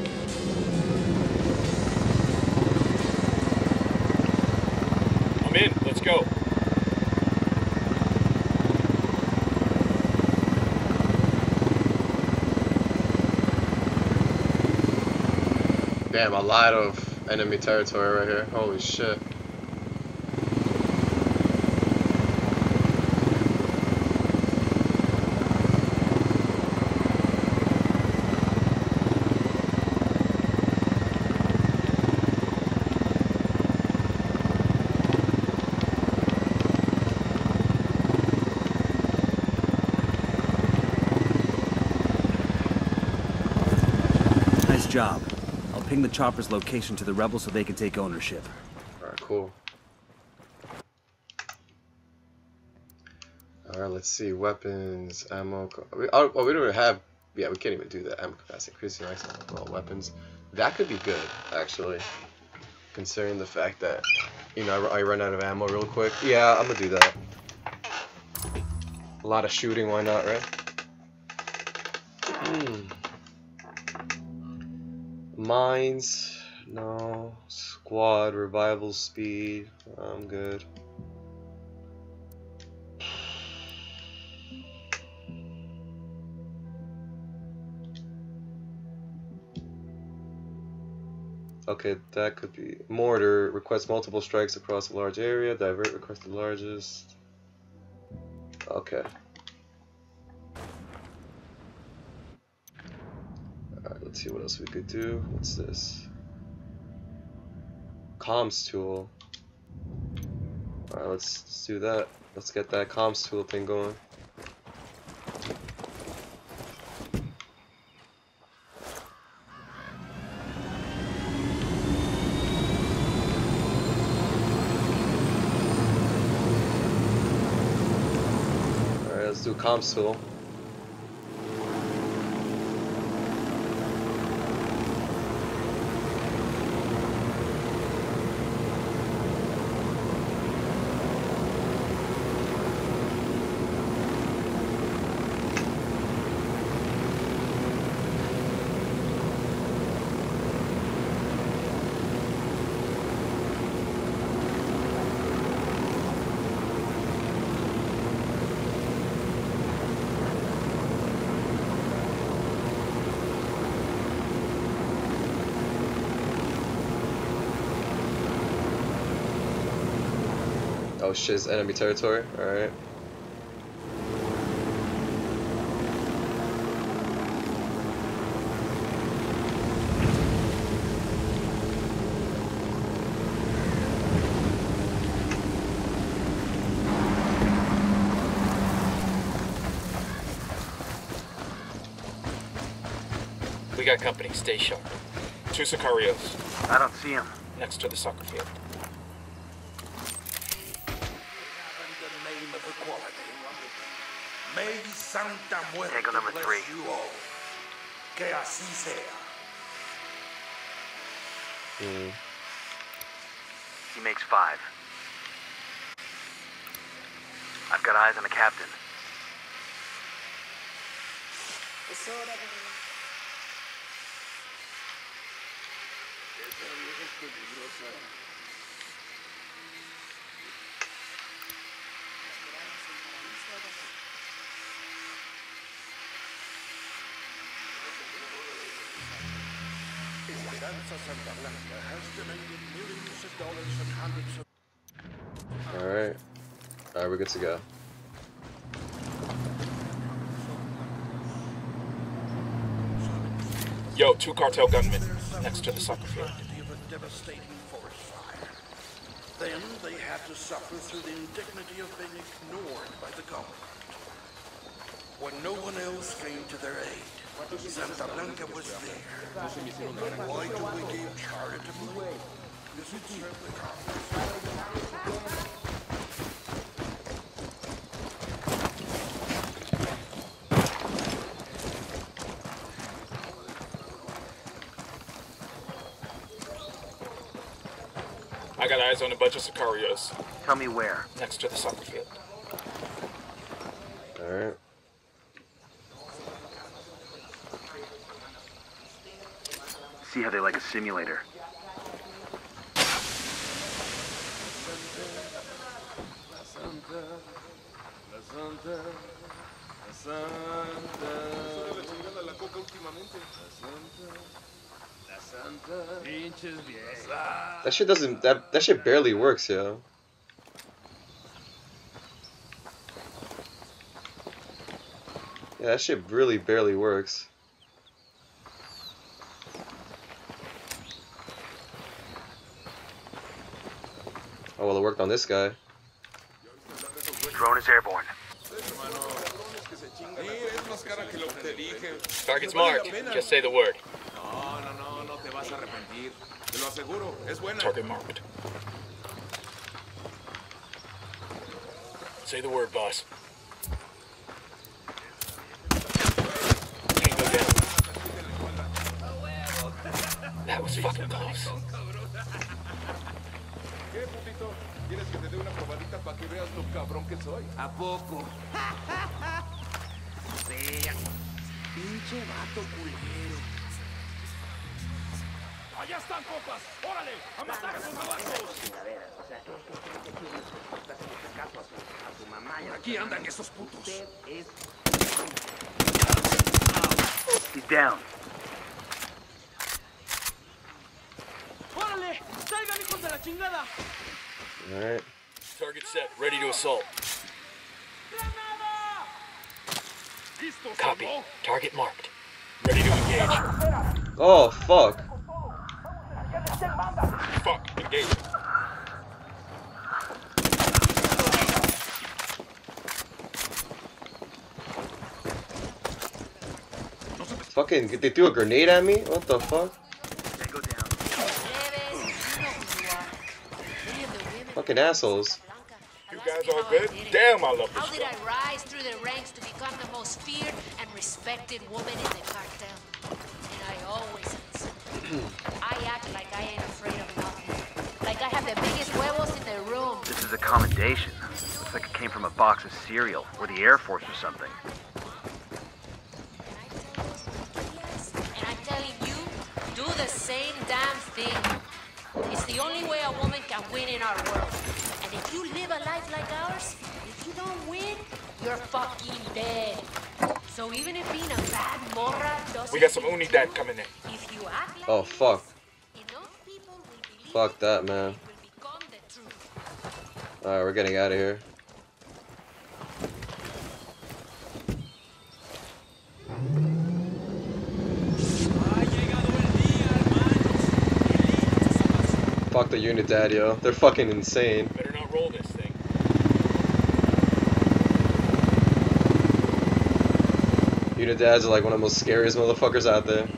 I'm in. Let's go. Damn, a lot of enemy territory right here. Holy shit. Nice job. I'll ping the chopper's location to the rebels so they can take ownership. Alright, cool. Alright, let's see. Weapons, ammo. We don't even have. Yeah, we can't even do that. Ammo capacity increasing maximum all weapons. That could be good, actually. Considering the fact that, you know, I run out of ammo real quick. Yeah, I'm gonna do that. A lot of shooting, why not, right? Mines, no. Squad, revival speed, I'm good. Okay, that could be. Mortar, request multiple strikes across a large area. Divert, request the largest. Okay. Alright, let's see what else we could do. What's this? Comms tool. Alright, let's do that. Let's get that comms tool thing going. Alright, let's do comms tool. Oh shit, it's enemy territory? Alright. We got company. Stay sharp. 2 Sicarios. I don't see him. Next to the soccer field. May Santa Muerte Tango number 3. bless you all. Que así sea. He makes 5. I've got eyes on the captain. Alright. Alright, we're good to go. Yo, 2 cartel gunmen next to the soccer field. Devastating forest fire. Then they had to suffer through the indignity of being ignored by the government. When no one else came to their aid, Santa Blanca was there. Why do we give charitably? This would serve the cause. I got eyes on a bunch of Sicarios. Tell me where. Next to the soccer field. Alright. See how they like a simulator. That shit doesn't. That shit barely works, yo. Yeah, that shit really barely works. Oh well, it worked on this guy. Drone is airborne. Target's marked. Just say the word. Target marked. Say the word, boss. Tango down. That was fucking close. ¿Quieres que te dé una probadita para que veas lo cabrón que soy? ¿A poco? Sea. Pinche vato culero. ¡Allá están, compas! ¡Órale! ¡A matar a sus navajos! Aquí andan esos putos. He's down. ¡Órale! ¡Salgan, hijos de la chingada! Alright. Target set, ready to assault. Copy. Target marked. Ready to engage. Oh, fuck. Fuck, engage. Fucking, they threw a grenade at me? What the fuck? Fucking assholes. You guys all good? Damn, I love this How stuff. did I rise through the ranks to become the most feared and respected woman in the cartel? And I always answer. I act like I ain't afraid of nothing. Like I have the biggest huevos in the room. This is a commendation. Looks like it came from a box of cereal, or the Air Force or something. And I'm telling you, do the same damn thing. It's the only way a woman can win in our world. And if you live a life like ours, if you don't win, you're fucking dead. So even if being a bad morra doesn't... We got some Unidad coming in. If you act like Oh, fuck. enough people will believe Fuck that, man. it will become the truth. Alright, we're getting out of here. Fuck the Unidad, yo. They're fucking insane. Better not roll this thing. Unidads are like one of the most scariest motherfuckers out there.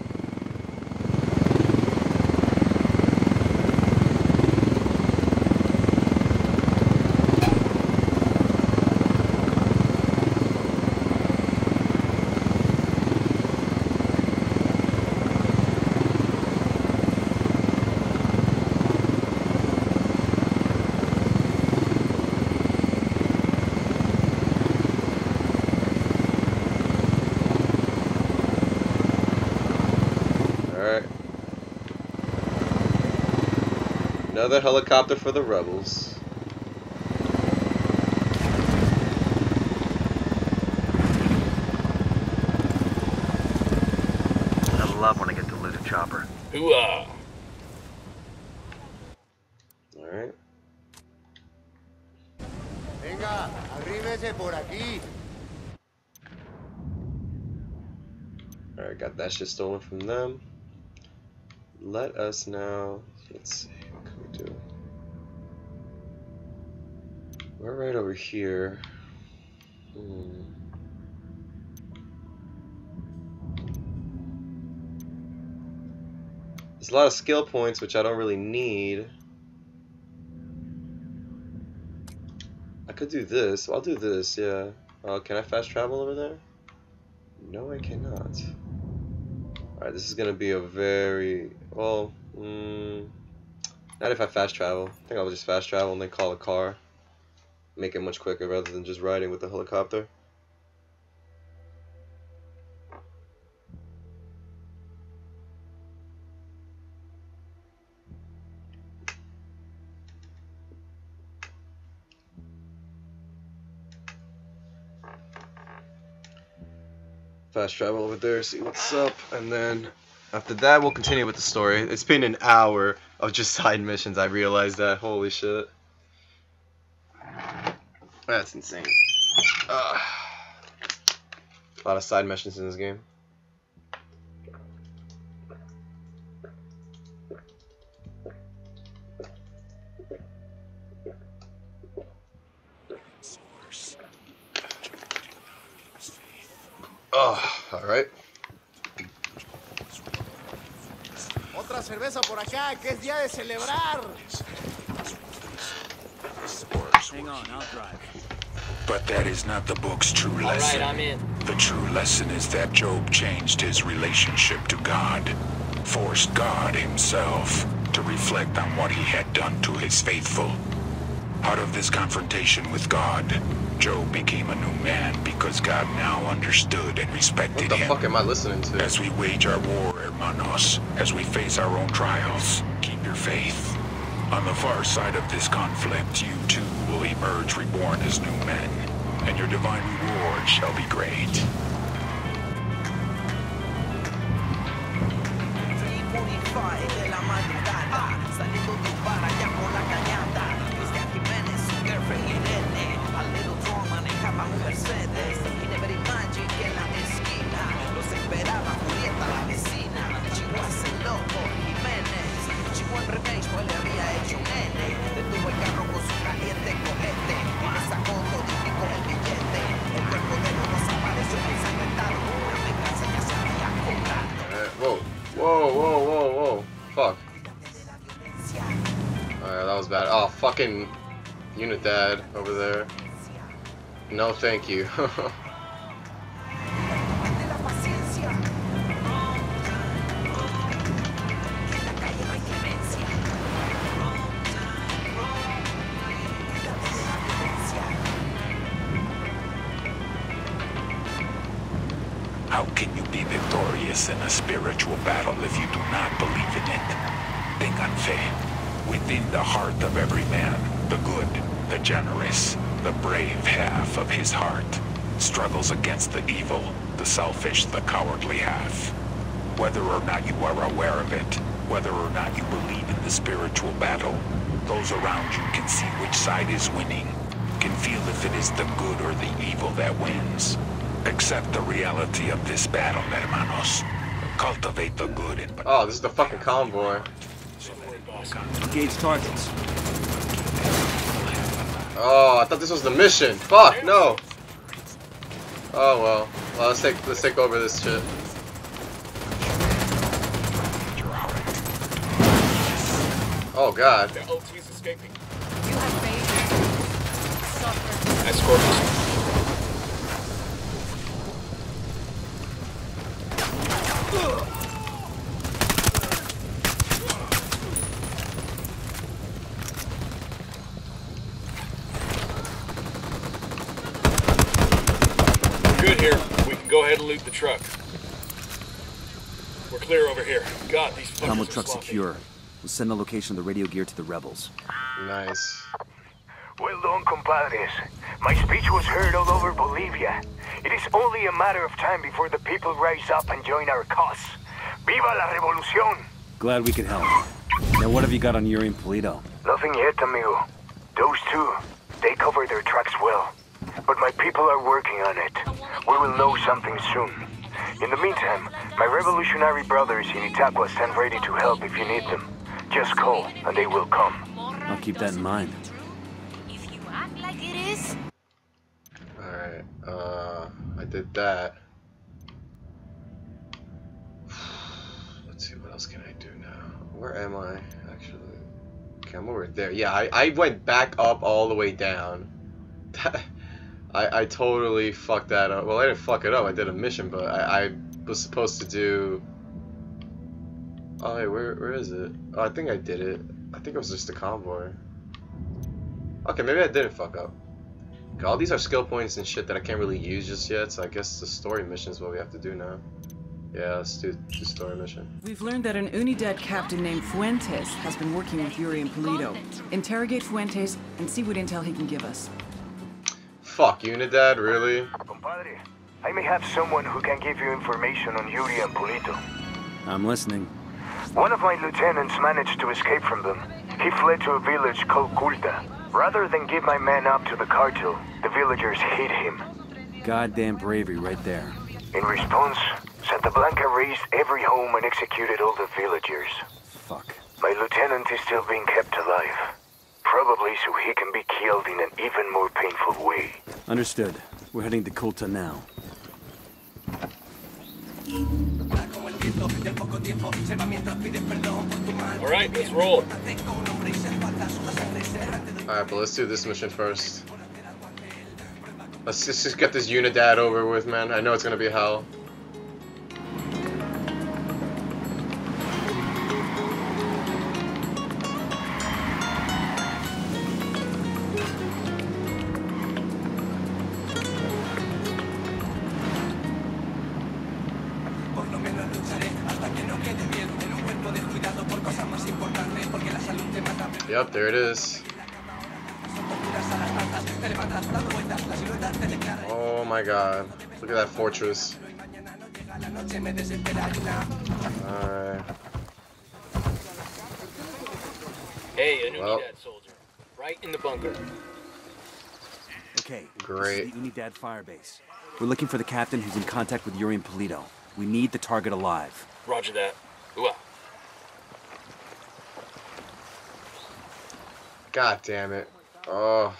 Another helicopter for the rebels. I love when I get to loot a chopper. Hooah! Alright. Venga, arríbese por aquí. Alright, got that shit stolen from them. Let us now. Let's see, what can we do? We're right over here. There's a lot of skill points, which I don't really need. I could do this. I'll do this, yeah. Can I fast travel over there? No, I cannot. Alright, this is gonna be a very... well, not if I fast travel. I think I'll just fast travel and then call a car. Make it much quicker rather than just riding with the helicopter. Fast travel over there, see what's up, and then after that we'll continue with the story. It's been an hour of just side missions. I realized that. Holy shit. That's insane. A lot of side missions in this game. Oh, alright. Otra cerveza por acá, que es día de celebrar. Hang on, I'll drive. But that is not the book's true lesson. All right, I'm in. The true lesson is that Job changed his relationship to God, forced God himself to reflect on what he had done to his faithful. Out of this confrontation with God, Job became a new man because God now understood and respected him. What the fuck am I listening to? As we wage our war, hermanos, as we face our own trials, keep your faith. On the far side of this conflict, you too will emerge reborn as new men, and your divine reward shall be great. 3:45 de la madrugada, saliendo de bar allá por la cañada. Cristian Jiménez, su girlfriend Irene, al little Tom manejaba un Mercedes. Y never imagine que en la esquina los esperaba Julieta la vecina. Chihuahua ese loco Jiménez, Chihuahua el remake, pues le había hecho un nene. Detuvo el carro con su caliente cohete y le sacó toditico el billete. El cuerpo de uno desapareció ensangrentado. Una venganza ya se había cobrado. Whoa, whoa, whoa, whoa, whoa. Fuck. Alright, that was bad. Oh, fucking Unidad over there. No, thank you. How can you be victorious in a spiritual battle if you do not believe in it? Tengan fe. Within the heart of every man, the good, the generous, the brave half of his heart struggles against the evil, the selfish, the cowardly half. Whether or not you are aware of it, whether or not you believe in the spiritual battle, those around you can see which side is winning, can feel if it is the good or the evil that wins. Accept the reality of this battle, hermanos. Cultivate the good and... Oh, this is the fucking convoy. Engage targets. Oh, I thought this was the mission. Fuck, no. Oh well. Well, let's take over this shit. Oh god. The OT's escaping. You have made suffer. Escort us. Good here. We can go ahead and loot the truck. We're clear over here. God, these fuckers Combo are truck sloppy. secure. We'll send the location of the radio gear to the rebels. Nice. Well done, compadres. My speech was heard all over Bolivia. It is only a matter of time before the people rise up and join our cause. Viva la revolución! Glad we could help. Now what have you got on Yuri and Polito? Nothing yet, amigo. Those two, they cover their tracks well. But my people are working on it. We will know something soon. In the meantime, my revolutionary brothers in Itaqua stand ready to help if you need them. Just call, and they will come. I'll keep that in mind. If you act like it is. Alright, I did that. Let's see, what else can I do now? Where am I, actually? Okay, I'm over there. Yeah, I went back up all the way down. I totally fucked that up. Well, I didn't fuck it up. I did a mission, but I was supposed to do... Oh, hey, where is it? Oh, I think I did it. I think it was just a convoy. Okay, maybe I didn't fuck up. Okay, all these are skill points and shit that I can't really use just yet, so I guess the story mission is what we have to do now. Yeah, let's do the story mission. We've learned that an Unidad captain named Fuentes has been working with Yuri and Polito. Interrogate Fuentes and see what intel he can give us. Fuck, Unidad, really? Compadre, I may have someone who can give you information on Yuri and Polito. I'm listening. One of my lieutenants managed to escape from them. He fled to a village called Culta. Rather than give my man up to the cartel, the villagers hid him. Goddamn bravery right there. In response, Santa Blanca razed every home and executed all the villagers. Fuck. My lieutenant is still being kept alive. Probably so he can be killed in an even more painful way. Understood. We're heading to Culta now. Alright, let's roll. Alright, but let's do this mission first. Let's just get this Unidad over with, man. I know it's gonna be hell. Yep, there it is. Oh my god. Look at that fortress. Alright. Hey, a Unidad soldier. Right in the bunker. Okay. Great. This is the Unidad firebase. We're looking for the captain who's in contact with Yuri and Polito. We need the target alive. Roger that. Ooh-ah. God damn it. Oh.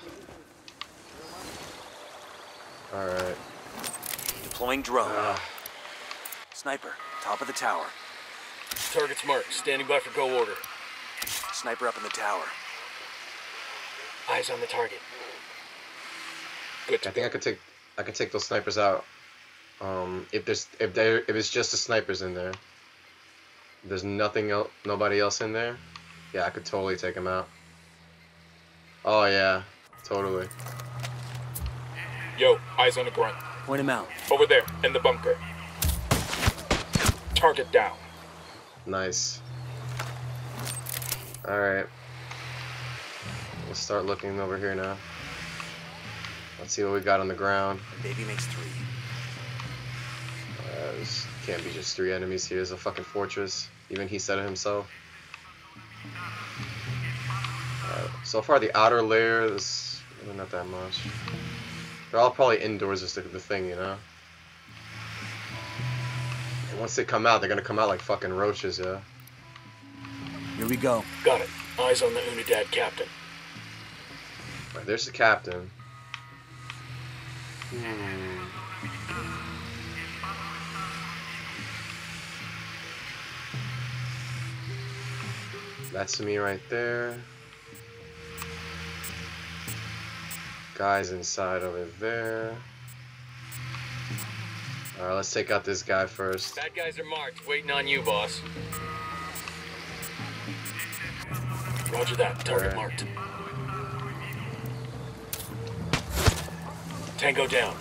Alright. Deploying drone. Sniper, top of the tower. Target's marked. Standing by for go order. Sniper up in the tower. Eyes on the target. Good. I think I could take those snipers out. If it's just the snipers in there. If there's nobody else in there. Yeah, I could totally take them out. Oh yeah, totally. Yo, eyes on the grunt. Point him out. Over there, in the bunker. Target down. Nice. Alright. Let's start looking over here now. Let's see what we got on the ground. Baby makes 3. This can't be just 3 enemies here. It's a fucking fortress. Even he said it himself. So far, the outer layer is really not that much. They're all probably indoors, is the thing, you know? And once they come out, they're gonna come out like fucking roaches, yeah? Here we go. Got it. Eyes on the Unidad captain. Right, there's the captain. That's me right there. Guy's inside over there. Alright, let's take out this guy first. Bad guys are marked. Waiting on you, boss. Roger that. Target marked. Tango down.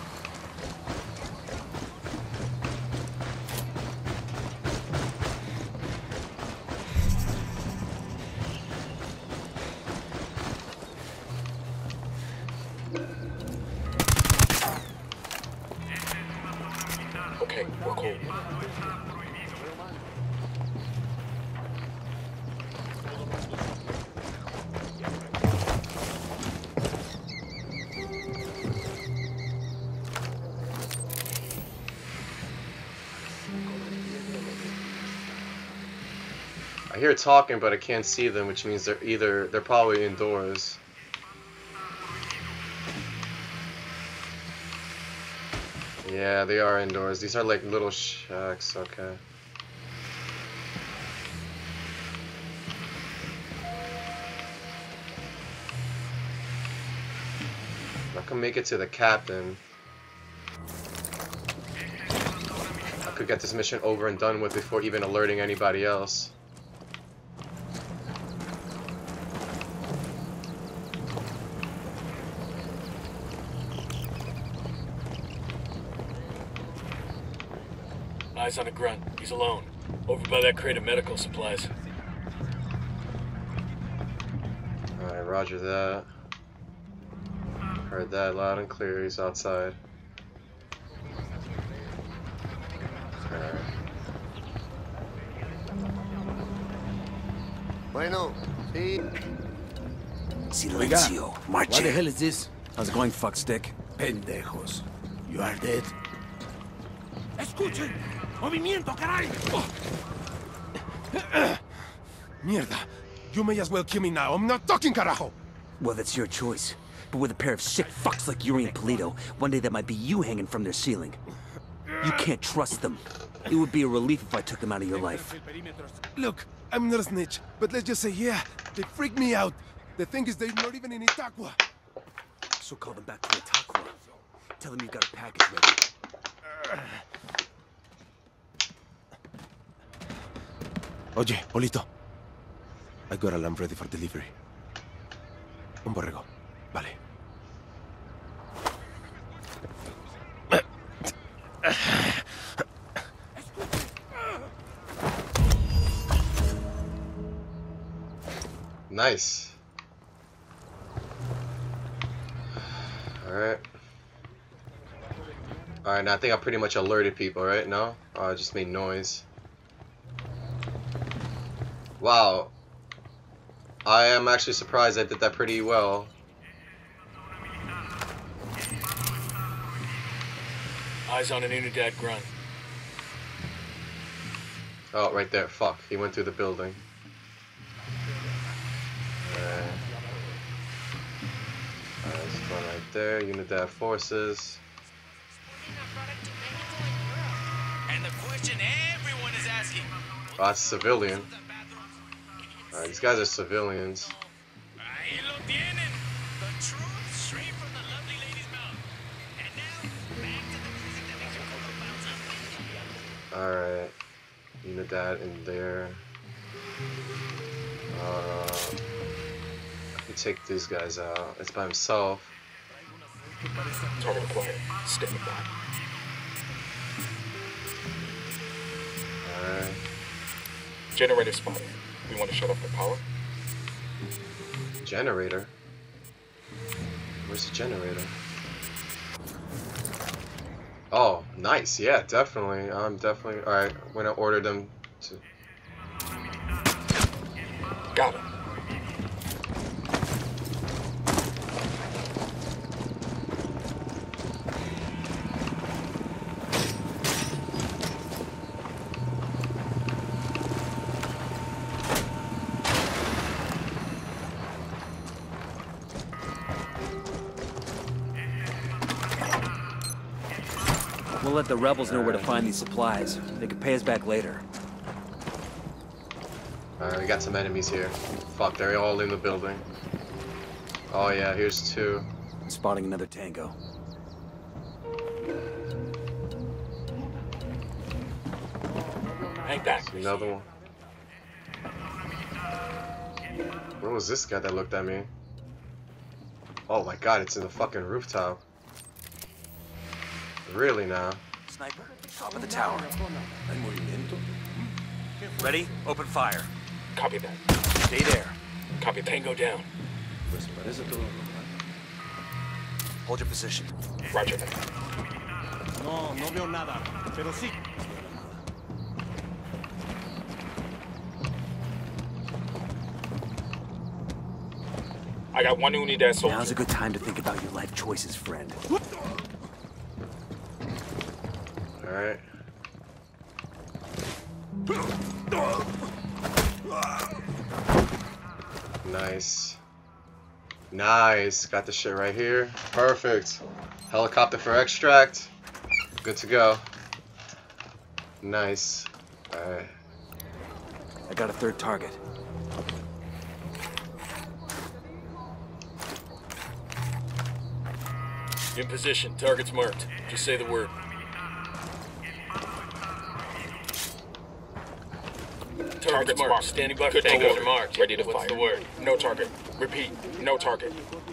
Okay, we're cool. I hear talking, but I can't see them, which means they're probably indoors. Yeah, they are indoors. These are like little shacks, okay. I can make it to the captain. I could get this mission over and done with before even alerting anybody else. Eyes on a grunt. He's alone. Over by that crate of medical supplies. Alright, roger that. Heard that loud and clear. He's outside. Alright. Bueno, sí. Silencio. Marche. What the hell is this? How's it going, fuckstick? Pendejos. You are dead. Escuchen. Movimiento, caray. Mierda. You may as well kill me now. I'm not talking, carajo. Well, that's your choice. But with a pair of sick fucks like Yuri and Polito, one day that might be you hanging from their ceiling. You can't trust them. It would be a relief if I took them out of your life. Look, I'm not a snitch, but let's just say, yeah, they freaked me out. The thing is, they're not even in Itaqua. So call them back to Itaqua. Tell them you've got a package ready. Oye, Polito. I got a lamb ready for delivery. Un borrego. Vale. Nice. Alright. Alright, now I think I pretty much alerted people, right? No? Oh, I just made noise. Wow. I am actually surprised I did that pretty well. Eyes on an Unidad grunt. Oh, right there. Fuck. He went through the building. There's one right there. Unidad forces. And the question everyone is asking. Oh, that's civilian. Alright, these guys are civilians. Ahí lo tienen. The truth straight from the lovely lady's mouth. And now, back to the music that makes your cocoa bounce. Alright. Unidad in there. I can take these guys out. It's by himself. Target acquired. Standing by. Alright. Generator spotted. We want to shut off the power. Generator? Where's the generator? Oh, nice. Yeah, definitely. I'm definitely... Alright, I'm gonna order them to... Got it. We'll let the rebels know where to find these supplies. They can pay us back later. Alright, we got some enemies here. Fuck, they're all in the building. Oh yeah, here's two. Spotting another tango. Hang back. Another one. Where was this guy that looked at me? Oh my god, it's in the fucking rooftop. Really now? Sniper, top of the tower. Ready? Open fire. Copy that. Stay there. Copy. Tango down. Hold your position. Roger that. No veo nada, pero sí. I got one Unidad soldier. Now's a good time to think about your life choices, friend. Alright. Nice. Nice. Got the shit right here. Perfect. Helicopter for extract. Good to go. Nice. Alright. I got a third target. In position. Target's marked. Just say the word. Target's marked. Standing by for tangos are marked. Ready to fire. What's the word? No target. Repeat. No target.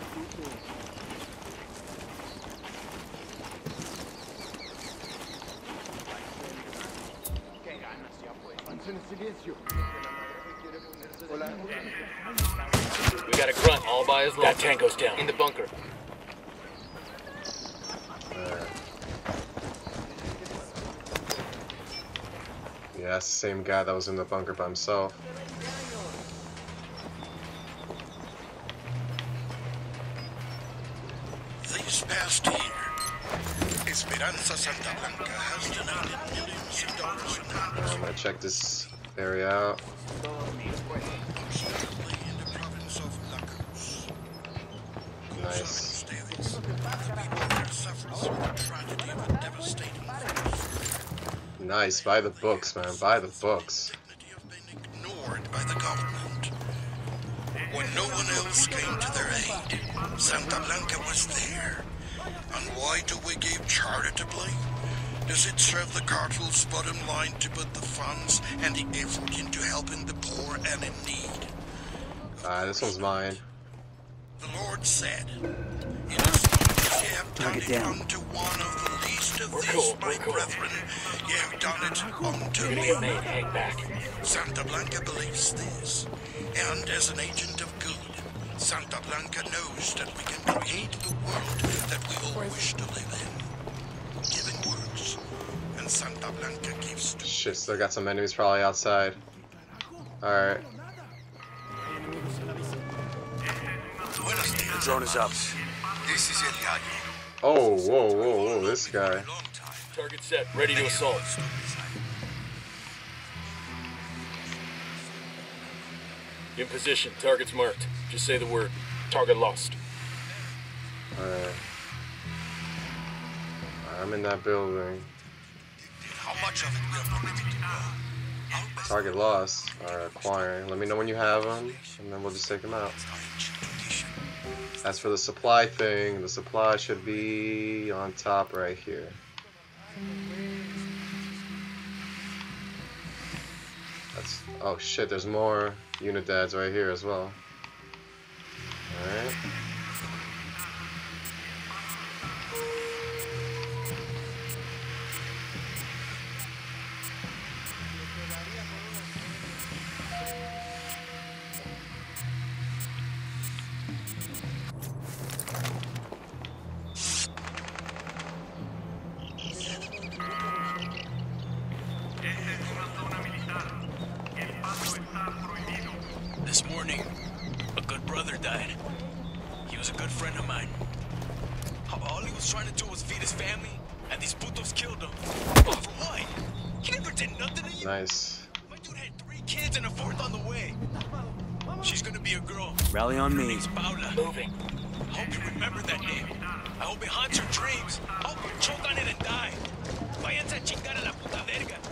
We got a grunt all by his left. That tango's down. In the bunker. Yeah, that's the same guy that was in the bunker by himself. This past year, Esperanza Santa Blanca has donated millions of dollars in handles. I'm gonna check this area out. Nice. Nice, buy the books, man. Buy the books. Ignored by the government. When no one else came to their aid, Santa Blanca was there. And why do we give charitably? Does it serve the cartel's bottom line to put the funds and the effort into helping the poor and in need? This one's mine. The Lord said, "Inasmuch as ye have done it unto one of the least of these, my brethren, ye have done it unto me." Hang back. Santa Blanca believes this, and as an agent of good, Santa Blanca knows that we can create the world that we all wish to live in. Giving works, and Santa Blanca gives to... Shit, still got some enemies probably outside. Alright. The drone is up. This is El Gallo. Oh, whoa, whoa, whoa, this guy. Target set. Ready to assault. In position. Target's marked. Just say the word. Target lost. Alright. I'm in that building. How much of it we are permitted to know? Target lost. Alright, acquiring. Let me know when you have them, and then we'll just take them out. As for the supply thing, the supply should be on top right here. That's... oh shit, there's more Unidads right here as well. Alright. This morning, a good brother died. He was a good friend of mine. All he was trying to do was feed his family, and these putos killed him. For what? He never did nothing to you. Nice. My dude had 3 kids and a 4th on the way. She's gonna be a girl. Rally on me. Her name's Paula. Moving. I hope you remember that name. I hope it haunts your dreams. I hope you choke on it and die. Váyanse a chingar a la puta verga.